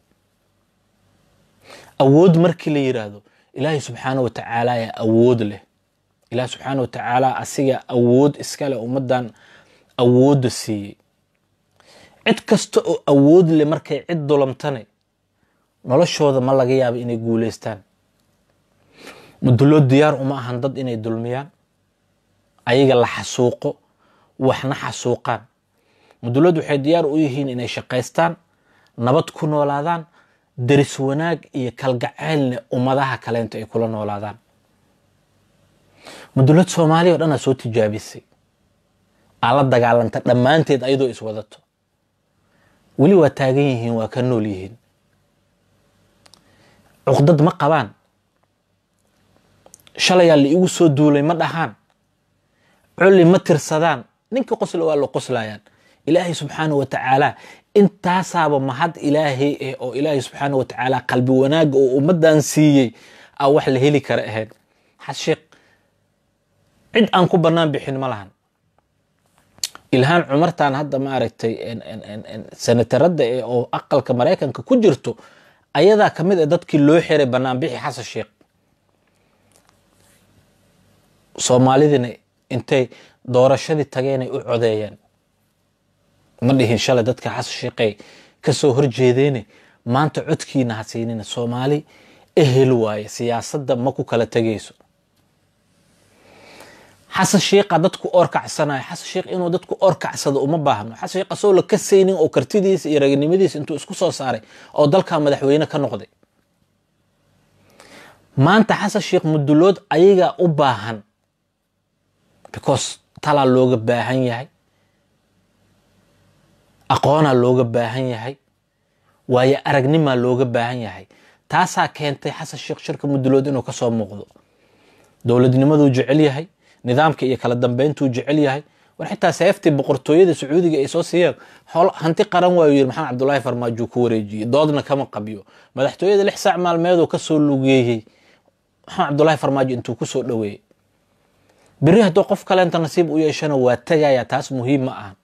awood. markii la yiraahdo Ilaahay subxaanahu wa tacaala ayaa awood leh. Ilaahay subxaanahu wa tacaala asiga awood iska leh, ummadan awoodda siiyey. cid kasta oo awood leh markay cid dulamtane noloshooda ma laga yaabo inay guuleystaan. mudulood diyaar uma ahan dad inay dulmiyaan, ayaga la xasuuqo, waxna xasuuqaan. mudulood waxay diyaar u yihiin inay shaqaystaan, nabad ku noolaadaan, daris wanaag iyo kalgacaylna ummadaha kaleento ay kula noolaadaan. mudulood Soomaaliya oo dhan soo tijaabisay, ala dagaalanta dhammaanteed ayadoo is wadato, weli waa taagan yihiin, waa ka nool yihiin. cuqdad ma qabaan. shalayaa la igu soo duulay ma dhahaan, culli ma tirsadaan. ninka qosla waa la qoslayaan. ilaahay subxaanahu wa tacaala intaasaaba mahad ilaahay eh oo ilaahay subxaanahu wa tacaala qalbi wanaaga oo ummadan siiyey aa wax la heli kara ahayd. xashiiq cid aan ku bannaan bixin ma lahan. ilhaan cumartaan hadda ma aragtay senatarada ee oo aqalka Mareykanka ku jirto ayadaa ka mid ah dadkii loo xiray bannaan bixi xasan sheekh. Soomaalidina intay doorashadii tageenay u codeeyeen, ma dhihin shalay dadka xasan sheekhay ka soo horjeedeen maanta codkiina ha siinina. Soomaali ehel waaye, siyaasadda ma ku kala tagayso. xasan sheekha dadku orkacsanayo. xasan sheekh inuu dadku orkacsado uma baahno. xasan sheekh asoo la ka saynin oo kartidiisa iyo raganimadiisa intuu isku soo saaray oo dalka madaxweyne ka noqday. maanta xasan sheekh mudulood ayaga u baahan, because tala looga baahan yahay, aqoona looga baahan yahay, waayo aragnima looga baahan yahay. taasaa keentay xasan sheekh shirka mudulood inuu ka soo muuqdo. dowladnimaduu jecel yahay, nidaamka iyo kala dambeyntuu jecel yahay. war xitaa seeftii boqortooyada Sacuudiga ay soo siiyeen xool hanti qaran waayu yiri maxamed cabdullaahi farmaajo ku wareejiyay, doodna kama qabiyo. madaxtooyada lix saac maalmeed oo ka soo lugeeyay maxamed cabdullaahi farmaajo intuu ku soo dhaweeyay. biri hadduu qof kale inta nasiib u yeeshana waa tagaya, taas muhiim ma aha.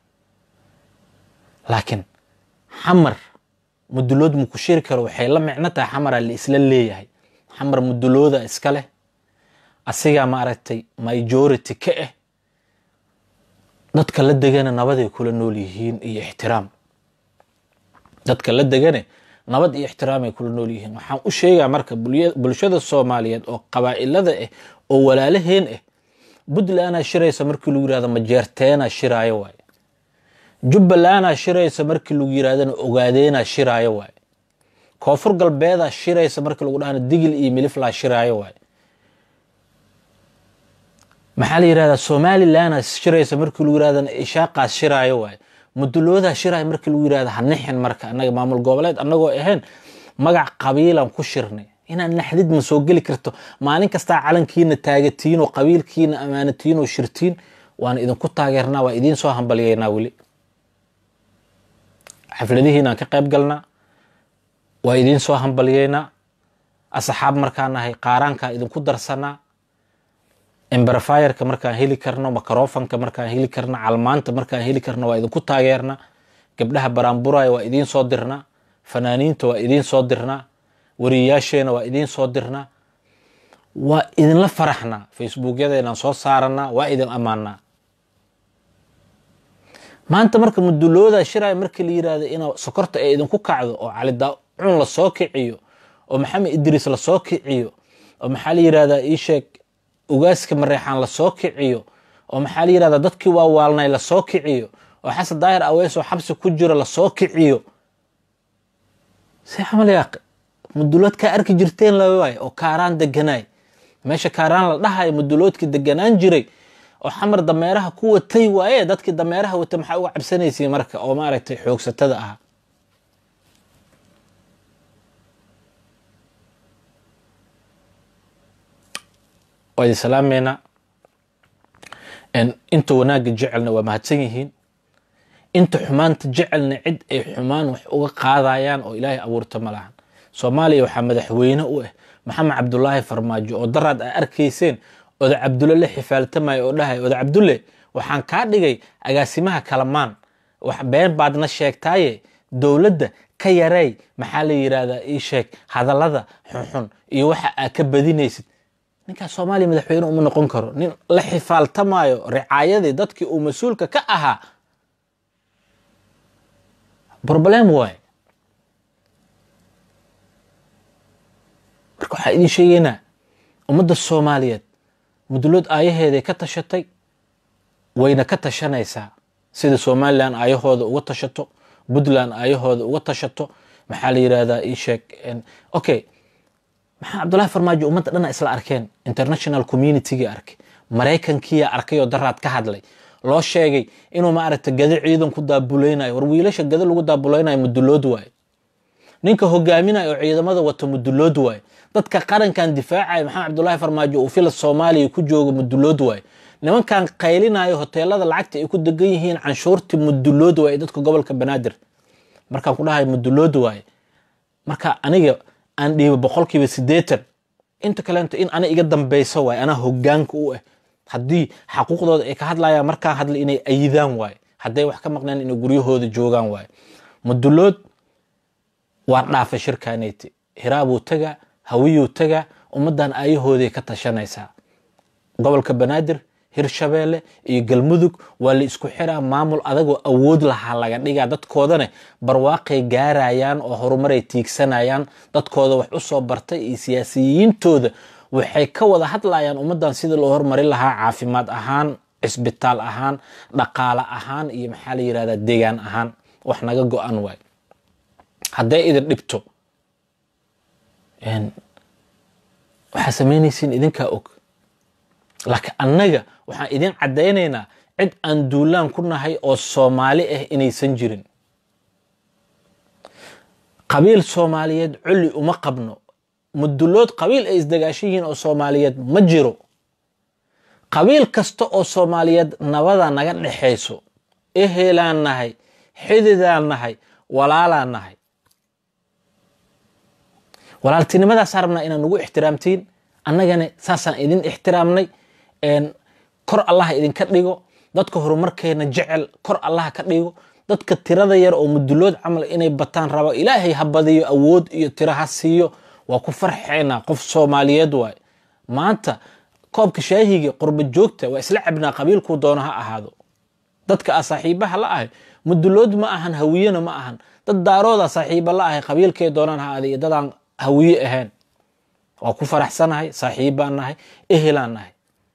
laakiin xamar mudulood mu ku shiri karo waxay la micno tahay xamara la isla leeyahay. xamar mudulooda iska leh, asiga ma aragtay majority ka ah. dadka la degana nabaday kula nool yihiin iyo ixtiraam. dadka la degana nabad iyo ixtiraam ay kula nool yihiin. waxaan u sheegaa marka bulshada Soomaaliyeed oo qabaa'ilada ah oo walaalaheen ah, Puntland shiraysa markii lagu yiraahdo majeerteena shiraayo waay. Jubbaland shiraysa markii lagu yiraahdo ogaadeena shiraayo waay. Koonfur Galbeed shiraysa markii lagu dhaana digil iyo milif la shiraayo waay. maxaa la yiraahdaa Somaliland shiraysa markii lagu yiraahdo ishaaqaas shiraayo waay. mudulooda shiraayo markii lagu yiraahdo hanixin. marka anaga maamul goboleed anagoo ahayn magac qabiilan ku shirnay inaan naxdid ma soo gali karto. maalin kasta calankiina taagatiin oo qabiilkiina amaanatiin oo shirtiin, waan idin ku taageernaa, waa idin soo hambalyeynaa. wali xafladihiina ka qayb galnaa, waa idin soo hambalyeynaa. asxaab markaan nahay qaaraanka idin ku darsanaa. amplifier-ka markaan heli karno, microphone-ka markaan heli karno, calmaanta markaan heli karno waa idin ku taageernaa. gabdhaha baraanburaya waa idin soo dirnaa. fanaaniinta waa idin soo dirnaa. wariyaasheena waa idin soo dirnaa. waa idin la faraxnaa. facebookyadeenaan soo saaranaa, waa idin amaanaa. maanta marka mudulooda shiraya markii la yiraahdo in sokorta ay idin ku kacdo oo Cali Daacun la soo kiciyo oo Maxamed Idris la soo kiciyo oo maxaa la yiraahdaa ii sheeg ugaaska Mareexaan la soo kiciyo oo maxaa la yiraahdaa dadkii waa waalnay la soo kiciyo oo Xasan Daahir Aweys oo xabsi ku jira la soo kiciyo. si xamal yaaq mudulood ka arki jirteen la waay oo kaaraan deganay meesha kaaraan la dhahayo muduloodkii deganaan jiray oo xamar dameeraha ku watay waaye dadkii dameeraha wata maxaa uga cabsanaysiin marka oo maaragtay xoogsatada ah way salaameena en inta wanaaga jecelna waa mahadsan yihiin inta xumaanta jecelna cid ay xumaan wax uga qaadayaan oo ilaahay abuurta ma lahan Soomaaliya waxa madaxweyne u ah Maxamed Cabdullaahi Farmaajo oo daraad ay arkayseen oda Cabdulle la xifaaltamay oo dhahay oda Cabdulle waxaan ka dhigay agaasimaha kalamaan wax been baadna sheegtaaye dawladda ka yaray maxaa la yiraahdaa ii sheeg hadallada xun iyo waxa aad ka badinaysid ninka Soomaaliya madaxweyne uma noqon karo nin la xifaaltamayo ricaayadii dadkii uu mas'uulka ka ahaa problem way marka waxa idin sheegaynaa ummadda Soomaaliyeed mudulood aayaheeda ka tashatay wayna ka tashanaysaa sida Soomaaliland aayahooda uga tashato Puntland aayahooda uga tashato maxaa la yiraahdaa ii sheeg okay maxaa Cabdullaahi Farmaajo ummadda dhan isla arkeen international community-ga arkay Mareykankiya arkay oo daraad ka hadlay loo sheegay inuu ma aragta gada ciidan ku daabuleynayo war wiilasha gada lagu daabuleynayo mudulood waay ninka hogaaminayo oo ciidamada wata mudulood waay dadka qarankan difaacay maxaa Cabdullaahi Farmaajo uu fil Soomaaliya ku joogo mudulood waay nimankan qaylinayo hoteelada lacagta ay ku degan yihiin canshuurti mudulood waay dadka gobolka Banaadir marka ku dhahay mudulood waay marka aniga aan dhiibo boqolkiiba siddeetan inta kale in ana iga dambayso waay ana hogaanka u ah hadii xaquuqdooda ay ka hadlayaan marka hadla inay ayidaan waay haday wax ka maqnaan in guryahooda joogan waay mudulood waa dhaafa shirkaaneeti hiraabu taga hawiyu taga ummadan aayahooda ka tashanaysa gobolka Banaadir Hirshabeelle iyo Galmudug waa la isku xiraa maamul adag oo awood laha laga dhigaa dadkoodana barwaaqay gaarayaan oo horumar ay tiigsanayaan dadkooda wax u soo bartay iyo siyaasiyiintooda waxay ka wada hadlayaan ummadan sida loo horumarin lahaa caafimaad ahaan isbitaal ahaan dhaqaale ahaan iyo maxaa la yiraahdaa deegaan ahaan wax naga go'an way haday idin dhibto een waxa sameynaysiin idinka og laakiin annaga waxaan idin cadeynaynaa cid aan duulaan ku nahay oo Soomaali ah inaysan jirin qabiil Soomaaliyeed culi uma qabno mudulood qabiil ay isdagaashiin oo Soomaaliyeed ma jiro qabiil kasta oo Soomaaliyeed nabada naga dhaxayso eheelaan nahay xididaan nahay walaalaan nahay walaaltinimada saarna inaan ugu ixtiraamtiin annagana saasaan idin ixtiraamnay een kor Allah idin ka dhigo dadka horumarkeena jecel kor Allah ka dhigo dadka tirada yar oo mudulood amal inay bataan rabo Ilaahay habadiyo awood iyo tiraha siiyo waa ku farxeena qof Soomaaliyeed waay maanta koobka shaahiga qurba joogta waa isla cabnaa qabiilku doona ha ahaado dadka saaxiibaha la ah mudulood ma ahan hawiyana ma ahan dad daarooda saaxiiba la ah qabiilkee doonaan ha aadi dadaan hawiye ahaan waa ku faraxsanahay saaxiibaan nahay ehelaan nahay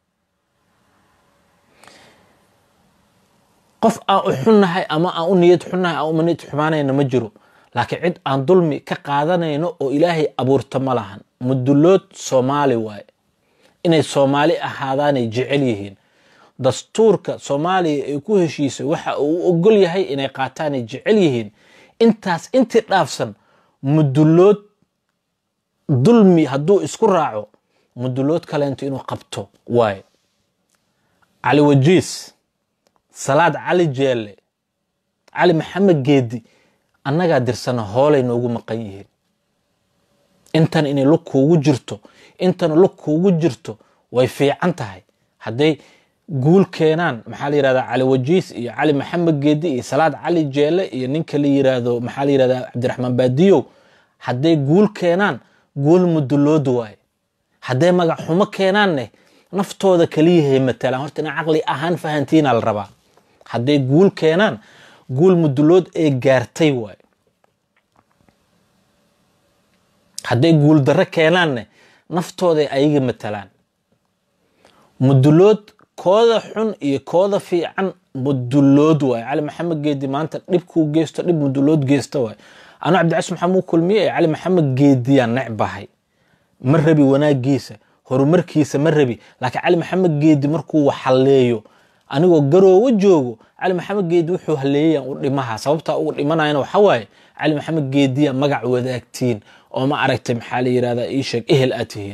qof aan u xunnahay ama aan u niyad xunnahay ama u niyad xumaanayna ma jiro laakiin cid aan dulmi ka qaadanayno oo Ilaahay abuurta ma lahan mudulood Soomaali waay inay Soomaali ahaadaan ay jecel yihiin dastuurka Soomaaliya ay ku heshiisay waxa uu ogol yahay inay qaataan ay jecel yihiin intaas intii dhaafsan mudulood dulmi hadduu isku raaco mudulood kale inuu qabto waay Ali Wajiis Salaad Cali Jeelle Ali Maxamed Geedi annaga dirsana hoolay noogu maqan yihiin intan inay lug kuugu jirto intan lug kuugu jirto way fiican tahay haday guul keenaan maxaa la yiraahdaa Ali Wajiis iyo Ali Maxamed Geedi iyo Salaad Cali Jeelle iyo ninka la yiraahdo maxaa la yiraahdaa Cabdiraxmaan Baadiyo haday guul keenaan guul mudulood waay haday magac xumo keenaan naftooda kaliya matalaan horta in aqli ahaan fahantiina la rabaa haday guul keenaan guul mudulood ee gaartay waay haday guul darro keenaan naftooda ayaga matalaan mudulood kooda xun iyo kooda fiican mudulood waay Ali Maxamed Geedi maanta dhibku geesto dhib mudulood geesto waay أنا عبد العزيز محمود كلمية علي محمد جديان نعبهاي مر بي وناجيسه horumarkiisa ma rabi laakiin cali maxamed geedi markuu wax haleeyo anigoo garoowo joogo cali maxamed geedi wuxuu haleeyay u dhimaha sababta uu dhimanayna waxa waaye cali maxamed geedi magac wadaagtiin oo ma aragtay maxaa la yiraahdaa ii sheeg ehel aatihiin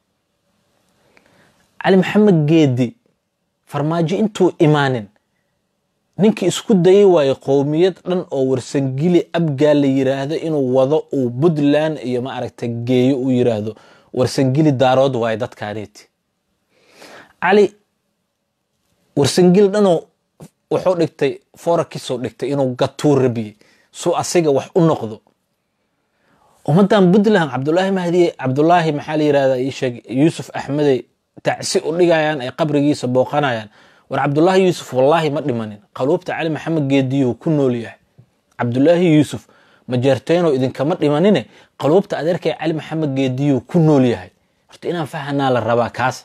cali maxamed geedi farmaajo intuu imaanin ninkii isku dayay waay qowmiyad dhan oo warsangili abgaal la yiraahdo inuu wado uu Puntland iyo ma aragtay geeyo uu yiraahdo warsangili daarood waay dadkaaneeti cali warsangili dhanoo wuxuu dhigtay forakiisoo dhigtay inuu gatuur rabi soo asiga wax u noqdo umadan Puntland Cabdullaahi Mahdi Cabdullaahi maxaa la yiraahdaa ii sheeg Yuusuf Axmed tacsi u dhigayaan ay qabrigiisa booqanayaan war Cabdullaahi Yuusuf wallahi ma dhimanin qaluubta cali maxamed geediyo ku nool yahay Cabdullaahi Yuusuf ma jeerteeno idin kama dhimanine qaluubta adeerkay cali maxamed geediyo ku nool yahay horta inaan fahanaa la rabaa kaas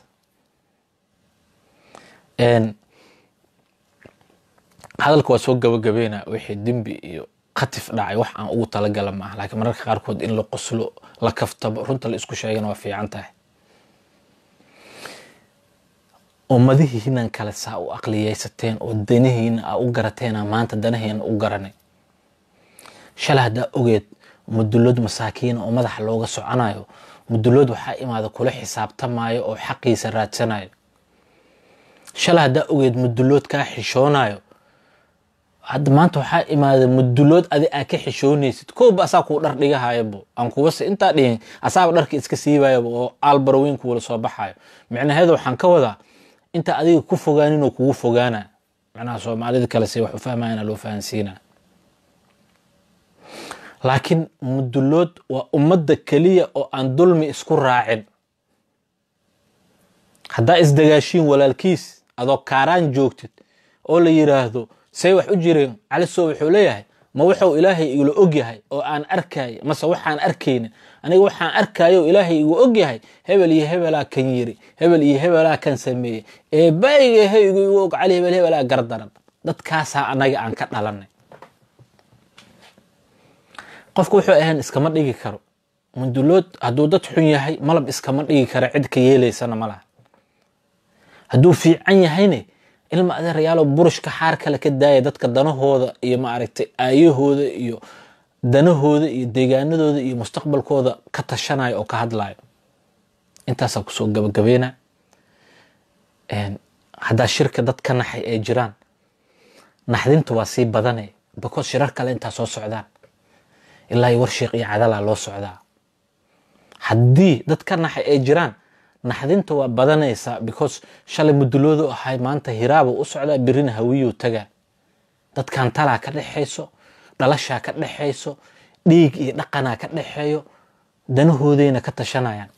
een hadalku waa soo gabagabeena wixii dambi iyo qatif dhacay wax aan ugu tala galay ma laakiin mararka qaar kood in la qoslo la kaftabo runta la isku sheegana waa fiican tahay ummadihiina kala saa u aqliyaysateen oo danahiina u garateena maanta danaheena u garanay shalahda ogeed mudulad masaakiin oo madax looga soconayo mudulad waxa imaada kula xisaabtamaayo oo xaqiisa raadsanayo shalahda ogeed mudulad ka xishoonayo hadda maanta waxa imaada mudulad adi aa ka xishoonaysid koob asaa ku dhar dhigahaybo aan kuwasa inta dhigin asaaba dharka iska siibayo oo albarweyn ku wala soo baxayo macnaheedu waxaan ka wadaa inta adiga ku fogaanin oo kugu fogaana macnaha Soomaalida kale si wax u fahmayna loo fahansiina laakiin mudulad waa ummadda kaliya oo aan dulmi isku raacin hadda isdagaashin walaalkiis adoo kaaraan joogtid oo la yiraahdo say wax u jireen cali soo wuxuu leeyahay ma wuxuu ilaahay igu og yahay oo aan arkay mase waxaan arkaynin aniga waxaan arkayo ilaahay igu og yahay hebel iyo hebela kan yiri hebel iyo hebela kan sameeyay ee bayga hay igu og cali hebel hebela gardaran dadkaas anaga aan ka dhalanay qofku wuxuu ahaan iskama dhigi karo mudulad haduu dad xun yahay malab iskama dhigi karo cid ka yeeleysana malaha haduu fiican yahayne ilma adeerayaal burushka xaar kale ka daaya dadka danahooda iyo ma aragtay aayahooda iyo danahooda iyo deegaanadooda iyo mustaqbalkooda ka tashanayo oo ka hadlayo intaas ku soo gabagabeena een hada shirka dadka naxay ay jiraan naxdintu waa si badanay because shirar kale inta soo socdaan ilaa ay warshiq iyo cadala loo socdaa hadii dadka naxay ay jiraan naxdinta waa badanaysa because shalay muduloodu ahay maanta hiraabo u socda birina hawiyo taga dadkan tala ka dhaxayso dhalasha ka dhaxayso dhiig iyo dhaqana ka dhaxayo danahoodayna ka tashanayaan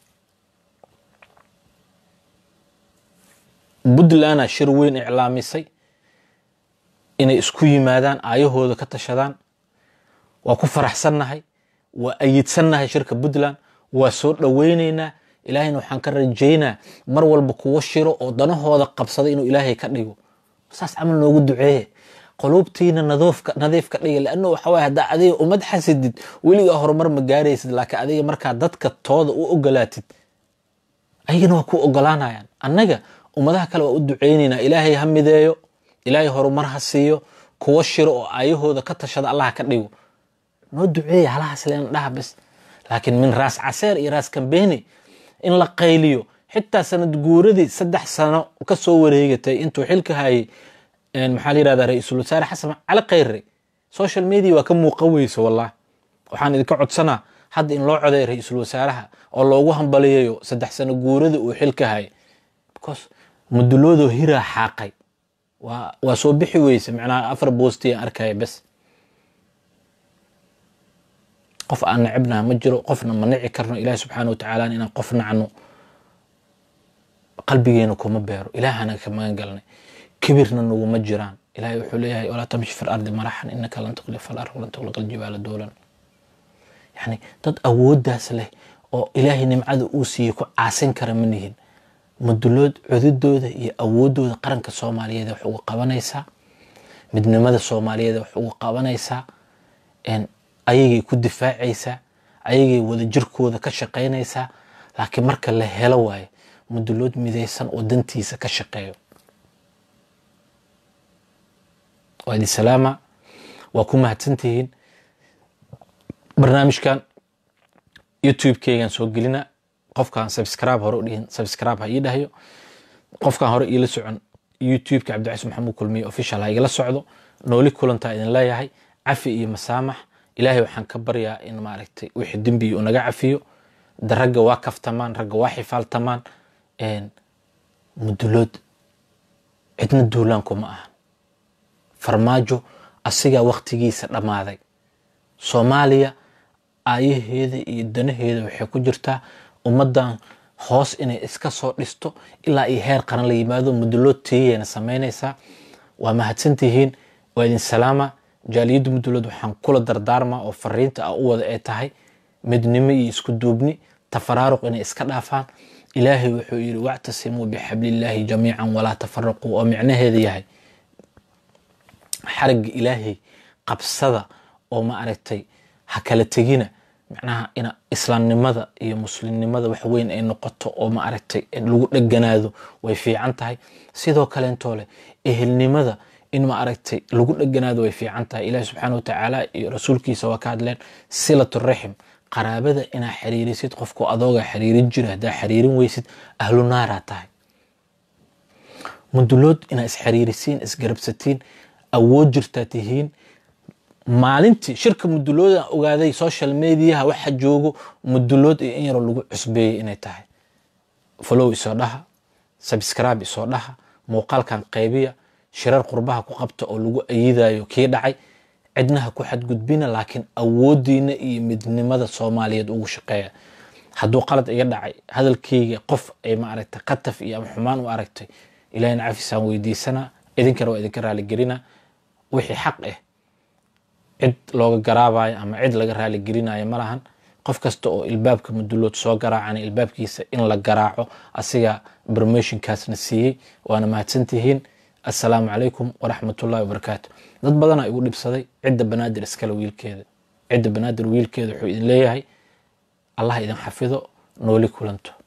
Puntland shir weyn iclaamisay inay isku yimaadaan aayahooda ka tashadaan waa ku faraxsanahay waa ayidsanahay shirka Puntland waa soo dhaweynayna ilaahayna waxaan ka rajeynaa mar walba kuwa shiro oo danahooda qabsada inuu ilaahay ka dhigo saas amal noogu duceeyay qulubtiina nadiifka nadiifka dhigay laano waxa way hada adiga umad xasidid waliga horumar ma gaaraysid laakiin adiga marka dadka tooda u ogolaatid ayagana waa ku ogolaanayaan annaga ummadaha kale waa u duceynayna ilaahay ha mideeyo ilaahay horumar ha siiyo kuwa shiro oo aayahooda ka tashada Allah ka dhigo noo duceeyay halaas leen dhaha bas laakiin min raas caseer iyo raas kambeeni in la qayliyo xitaa sanad guuradii saddex sano ka soo wareegatay intuu xilka hayay een maxaa la yiraahdaa ra'iisul wasaare Xasan Cali Khayre social media waa ka muuqaweyso wallahi waxaan idinka codsanaa hadda in loo codeeyo ra'iisul wasaaraha oo loogu hambaliyeeyo saddex sano guuradii uu xilka hayay because muduloodo hira xaqay waa waa soo bixi weyse macnaa afar boosti arkay bas qof aan nacibna ma jiro qofna ma nici karno ilaahay subhanahu wa ta'ala inaan qof nacno qalbigeena kuma beero ilaahana ka magan galnay kibirna nagu ma jiraan ilaahay wuxuu leeyahay wala tamshi fil ardi marahan innaka lan tuqlif al ardh lan tuqlif al jibala dawlan yani dad awoodaas leh oo ilaahay nimcada uu siiyay ku aasin kara manihin mudulad cududooda iyo awoodooda qaranka Soomaaliyeed wax ugu qabanaysa midnimada Soomaaliyeed wax ugu qabanaysa in ayagay ku difaacaysa ayagay wada jirkooda ka shaqeynaysa laakiin marka la helo way mudulood midaysan oo dantiisa ka shaqeeyo. waa idin salaama, waa ku mahadsantihiin. barnaamijkan youtube-keygan soo gelina. qofkaan subscribe hore u dhihin subscribe ha ii dhahayo. qofkaan hore iila socon youtube-ka cabdicasiis maxamuud kulmiye official ha igala socdo. nooli kulantaa idin leeyahay. cafi iyo masaamax. ilaahay waxaan ka baryaa in maaragtay wixii dembi uu naga cafiyo. da ragga waa kaftamaan, ragga waa xifaaltamaan. mudulood cidna duulaanku ma ahan. farmaajo asigaa waqtigiisa dhammaaday. soomaaliya aayaheeda iyo danaheeda waxay ku jirtaa ummaddan hoos inay iska soo dhisto ilaa iyo heer qaran la yimaado. mudulood tiiyayna samaynaysaa. waa mahadsantihiin. waa idin salaama. jaaliyadda mudulood waxaan kula dardaarmaa oo fariinta ah u wada ay tahay midnimo iyo isku duubni, tafaraaruq inay iska dhaafaan. ilaahay wuxuu yidhi wactasimuu bixablillaahi jamiican walaa tafaraquu, oo micnaheeda yahay xarigga ilaahay qabsada oo ma aragtay ha kala tegina. macnaha ina islaamnimada iyo muslimnimada wax weyn ay noqoto oo ma aragtay lagu dheganaado way fiican tahay. sidoo kale intoo leh ehelnimada in ma aragtay lagu dheganaado way fiican tahay. ilaahi subxaana wa tacaala iyo rasuulkiisa waa ka hadleen silatu raxim, qaraabada inaa xiriirisid. qofku adooga xiriirin jira haddaa xiriirin weysid ahlu naaraa tahay. mudulood inaa isxiriirisiin, isgarabsatiin, awood jirtaa tihiin. maalintii shirka mudulooda ogaaday social mediaha waxa joogo mudulood iyo in yaroo lagu cusbeeyey inay tahay. follow isoo dhaha, subscribe isoo dhaha, muuqaalkan qaybiya, shirar qurbaha ku qabta oo lagu ayidayo kii dhacay. cidnaha ku xadgudbina, laakiin awoodiina iyo midnimada Soomaaliyeed ugu shaqeeya. hadduu qalad iga dhacay hadalkayga qof ay ma aragtay qataf iyo xumaan u aragtay, ilaahayna cafisaan weydiisana. idinkana waa idinka raali gelina. wixii xaq ah cid looga garaabayo ama cid laga raali gelinayo ma lahan. qof kasta oo ilbaabka mudulood soo garaacana ilbaabkiisa in la garaaco asiga permissionkaasna siiyey. waana mahadsantihiin. assalaamu calaykum waraxmatullaahi wabarakaatu. dad badanaa igu dhibsaday cidda banaadir iskale wiilkeeda. cidda banaadir wiilkeeda wuxuu idin leeyahay allah idin xafido, nooli kulanto.